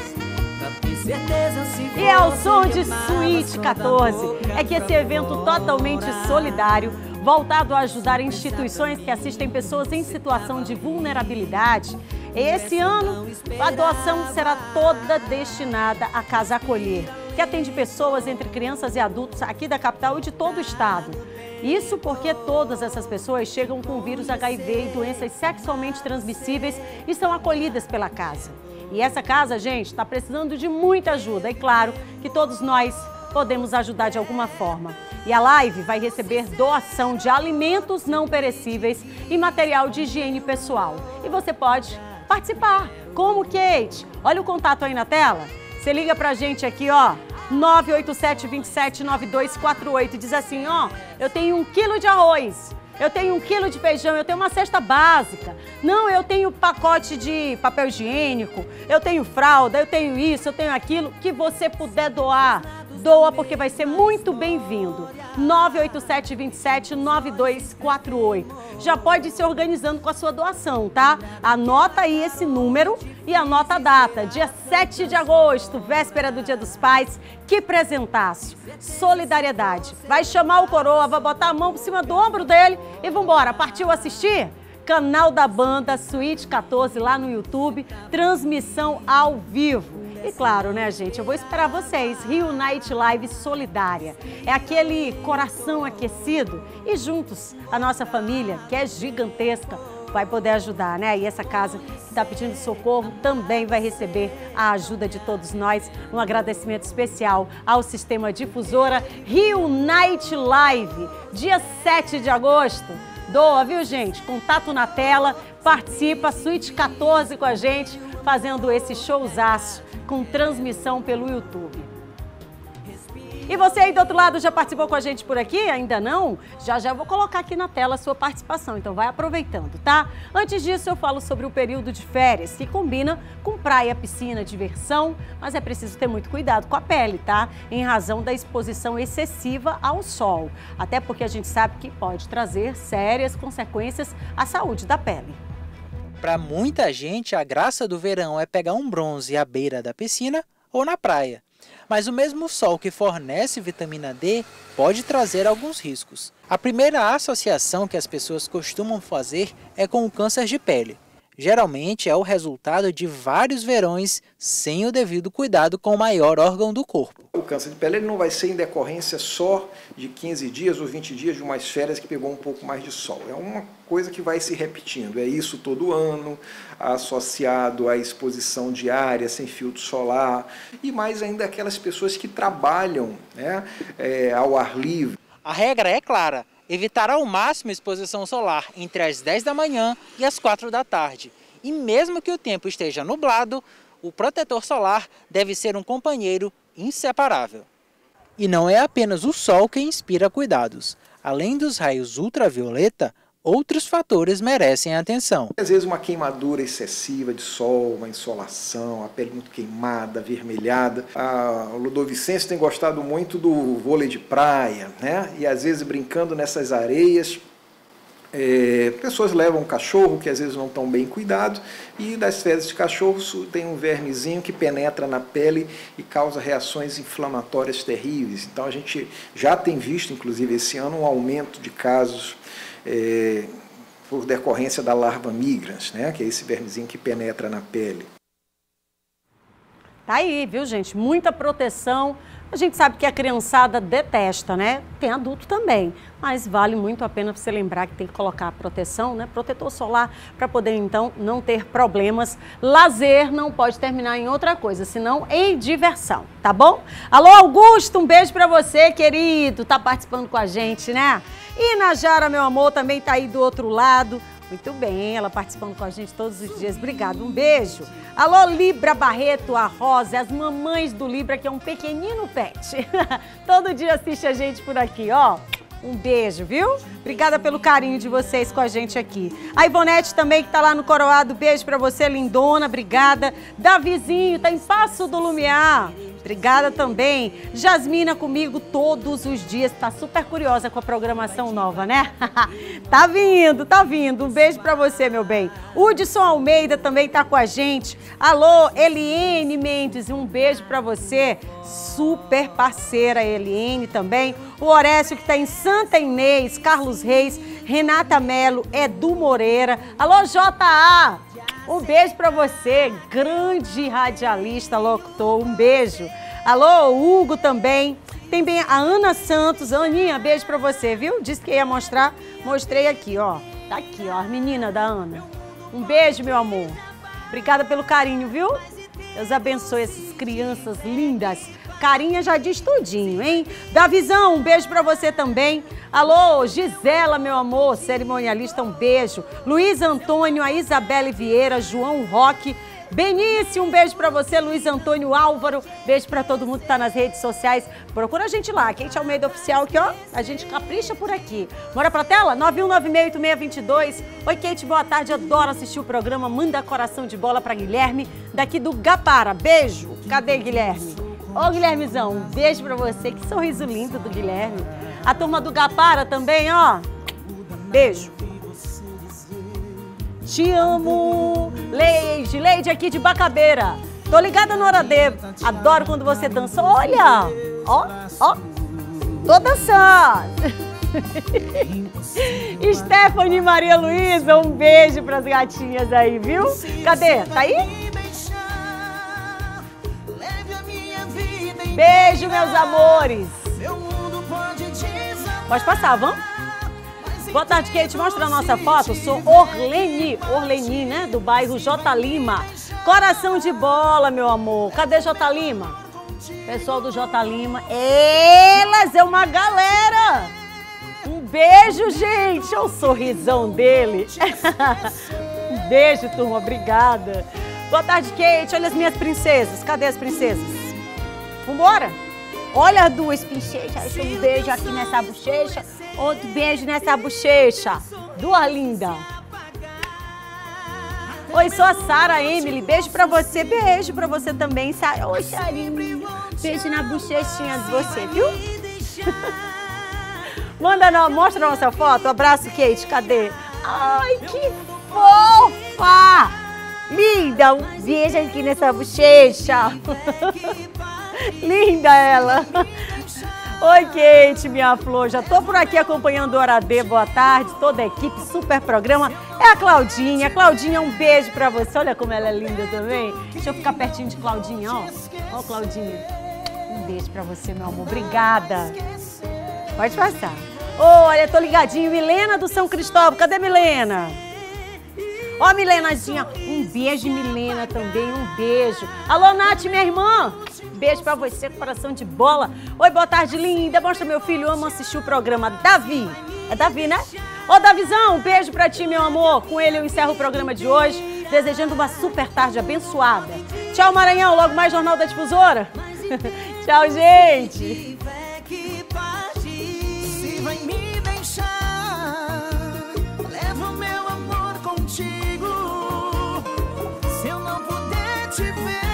E é o som de Suíte quatorze. É que esse evento totalmente solidário, voltado a ajudar instituições que assistem pessoas em situação de vulnerabilidade. Esse ano, a doação será toda destinada à Casa Acolher, que atende pessoas entre crianças e adultos aqui da capital e de todo o estado. Isso porque todas essas pessoas chegam com o vírus H I V e doenças sexualmente transmissíveis e são acolhidas pela casa. E essa casa, gente, está precisando de muita ajuda. E claro que todos nós podemos ajudar de alguma forma. E a live vai receber doação de alimentos não perecíveis e material de higiene pessoal. E você pode participar. Como, Kate? Olha o contato aí na tela. Você liga pra gente aqui, ó, nove oito sete, dois sete, nove dois quatro oito. Diz assim, ó, eu tenho um quilo de arroz, eu tenho um quilo de feijão, eu tenho uma cesta básica. Não, eu tenho pacote de papel higiênico, eu tenho fralda, eu tenho isso, eu tenho aquilo. Que você puder doar, doa, porque vai ser muito bem-vindo. nove oito sete, dois sete, nove dois quatro oito. Já pode ir se organizando com a sua doação, tá? Anota aí esse número e anota a data, dia sete de agosto, véspera do Dia dos Pais. Que presentaço! Solidariedade. Vai chamar o coroa, vai botar a mão por cima do ombro dele e vambora. Partiu assistir? Canal da banda Suíte quatorze lá no YouTube, transmissão ao vivo. E claro, né, gente, eu vou esperar vocês. Rio Night Live Solidária. É aquele coração aquecido e juntos, a nossa família, que é gigantesca, vai poder ajudar, né? E essa casa que está pedindo socorro também vai receber a ajuda de todos nós. Um agradecimento especial ao Sistema Difusora Rio Night Live, dia sete de agosto. Doa, viu, gente? Contato na tela, participa, Suíte quatorze com a gente, fazendo esse showzaço com transmissão pelo YouTube. E você aí do outro lado já participou com a gente por aqui? Ainda não? Já já eu vou colocar aqui na tela a sua participação, então vai aproveitando, tá? Antes disso eu falo sobre o período de férias, que combina com praia, piscina, diversão, mas é preciso ter muito cuidado com a pele, tá? Em razão da exposição excessiva ao sol, até porque a gente sabe que pode trazer sérias consequências à saúde da pele. Para muita gente, a graça do verão é pegar um bronze à beira da piscina ou na praia. Mas o mesmo sol que fornece vitamina D pode trazer alguns riscos. A primeira associação que as pessoas costumam fazer é com o câncer de pele. Geralmente é o resultado de vários verões sem o devido cuidado com o maior órgão do corpo. O câncer de pele ele não vai ser em decorrência só de quinze dias ou vinte dias de umas férias que pegou um pouco mais de sol. É uma coisa que vai se repetindo. É isso todo ano, associado à exposição diária, sem filtro solar. E mais ainda aquelas pessoas que trabalham, né, é, ao ar livre. A regra é clara. Evitar ao máximo a exposição solar entre as dez da manhã e as quatro da tarde. E mesmo que o tempo esteja nublado, o protetor solar deve ser um companheiro inseparável. E não é apenas o sol que inspira cuidados. Além dos raios ultravioleta, outros fatores merecem atenção. Às vezes uma queimadura excessiva de sol, uma insolação, a pele muito queimada, avermelhada. A Ludovicêncio tem gostado muito do vôlei de praia, né? E às vezes brincando nessas areias, é, pessoas levam um cachorro que às vezes não estão bem cuidado e das fezes de cachorro tem um vermezinho que penetra na pele e causa reações inflamatórias terríveis. Então a gente já tem visto, inclusive esse ano, um aumento de casos É, por decorrência da larva migrans, né, que é esse vermezinho que penetra na pele. Tá aí, viu, gente? Muita proteção. A gente sabe que a criançada detesta, né? Tem adulto também, mas vale muito a pena você lembrar que tem que colocar a proteção, né? Protetor solar, para poder, então, não ter problemas. Lazer não pode terminar em outra coisa, senão em diversão, tá bom? Alô, Augusto, um beijo para você, querido. Tá participando com a gente, né? E Najara, meu amor, também tá aí do outro lado. Muito bem, ela participando com a gente todos os dias. Obrigada, um beijo. Alô, Libra Barreto, a Rosa, as mamães do Libra, que é um pequenino pet. Todo dia assiste a gente por aqui, ó. Um beijo, viu? Obrigada pelo carinho de vocês com a gente aqui. A Ivonete também, que tá lá no Coroado. Beijo pra você, lindona. Obrigada. Davizinho, tá em Passo do Lumiar. Obrigada também. Jasmina comigo todos os dias. Tá super curiosa com a programação nova, né? Tá vindo, tá vindo. Um beijo pra você, meu bem. Hudson Almeida também tá com a gente. Alô, Eliene Mendes, um beijo pra você. Super parceira, Eliene também. O Horécio, que tá em Santa Inês. Carlos Reis, Renata Melo, Edu Moreira. Alô, J A. Um beijo pra você, grande radialista, locutor, um beijo. Alô, Hugo também. Tem bem a Ana Santos. Aninha, beijo pra você, viu? Disse que ia mostrar, mostrei aqui, ó. Tá aqui, ó, a menina da Ana. Um beijo, meu amor. Obrigada pelo carinho, viu? Deus abençoe essas crianças lindas. Carinha já diz tudinho, hein? Davizão, um beijo pra você também. Alô, Gisela, meu amor, cerimonialista, um beijo. Luiz Antônio, a Isabelle Vieira, João Roque. Benício, um beijo pra você. Luiz Antônio Álvaro, beijo pra todo mundo que tá nas redes sociais. Procura a gente lá, Kate Almeida Oficial, que ó, a gente capricha por aqui. Bora pra tela? nove um nove seis oito seis dois dois. Oi, Kate, boa tarde, adoro assistir o programa. Manda coração de bola pra Guilherme, daqui do Gapara. Beijo. Cadê Guilherme? Ô, Guilhermezão, um beijo pra você. Que sorriso lindo do Guilherme. A turma do Gapara também, ó. Beijo. Te amo. Leide, Leide aqui de Bacabeira. Tô ligada no Hora D. Adoro quando você dança. Olha, ó, ó. Tô dançando. Stephanie Maria Luísa, um beijo pras gatinhas aí, viu? Cadê? Tá aí? Beijo, meus amores. Pode passar, vamos? Boa tarde, Kate. Mostra a nossa foto. Sou Orleni, Orleni, né? Do bairro J. Lima. Coração de bola, meu amor. Cadê J. Lima? Pessoal do J. Lima. Elas é uma galera. Um beijo, gente. Olha o sorrisão dele. Um beijo, turma. Obrigada. Boa tarde, Kate. Olha as minhas princesas. Cadê as princesas? Vambora? Olha as duas princesas. Um beijo aqui nessa bochecha. Outro beijo nessa bochecha. Duas lindas. Oi, sou a Sara Emily. Beijo pra você. Beijo pra você também, Sara. Oi, Sarinha. Beijo na bochechinha de você, viu? Manda, não, mostra a nossa foto. Abraço, Kate. Cadê? Ai, que fofa! Linda. Um beijo aqui nessa bochecha. Linda ela. Oi, Kate, minha flor. Já tô por aqui acompanhando o Hora D. Boa tarde. Toda a equipe, super programa. É a Claudinha. Claudinha, um beijo pra você. Olha como ela é linda também. Deixa eu ficar pertinho de Claudinha, ó. Ó, Claudinha. Um beijo pra você, meu amor. Obrigada. Pode passar. Olha, tô ligadinho. Milena do São Cristóvão. Cadê Milena? Ó, Milenazinha. Um beijo, Milena, também. Um beijo. Alô, Nath, minha irmã. Beijo pra você, coração de bola. Oi, boa tarde, linda. Mostra meu filho, amo assistir o programa. Davi. É Davi, né? Ô, Davizão, um beijo pra ti, meu amor. Com ele eu encerro o programa de hoje, desejando uma super tarde abençoada. Tchau, Maranhão. Logo mais Jornal da Difusora. Tchau, gente. Se vai me deixar, leva o meu amor contigo. Se eu não puder te ver.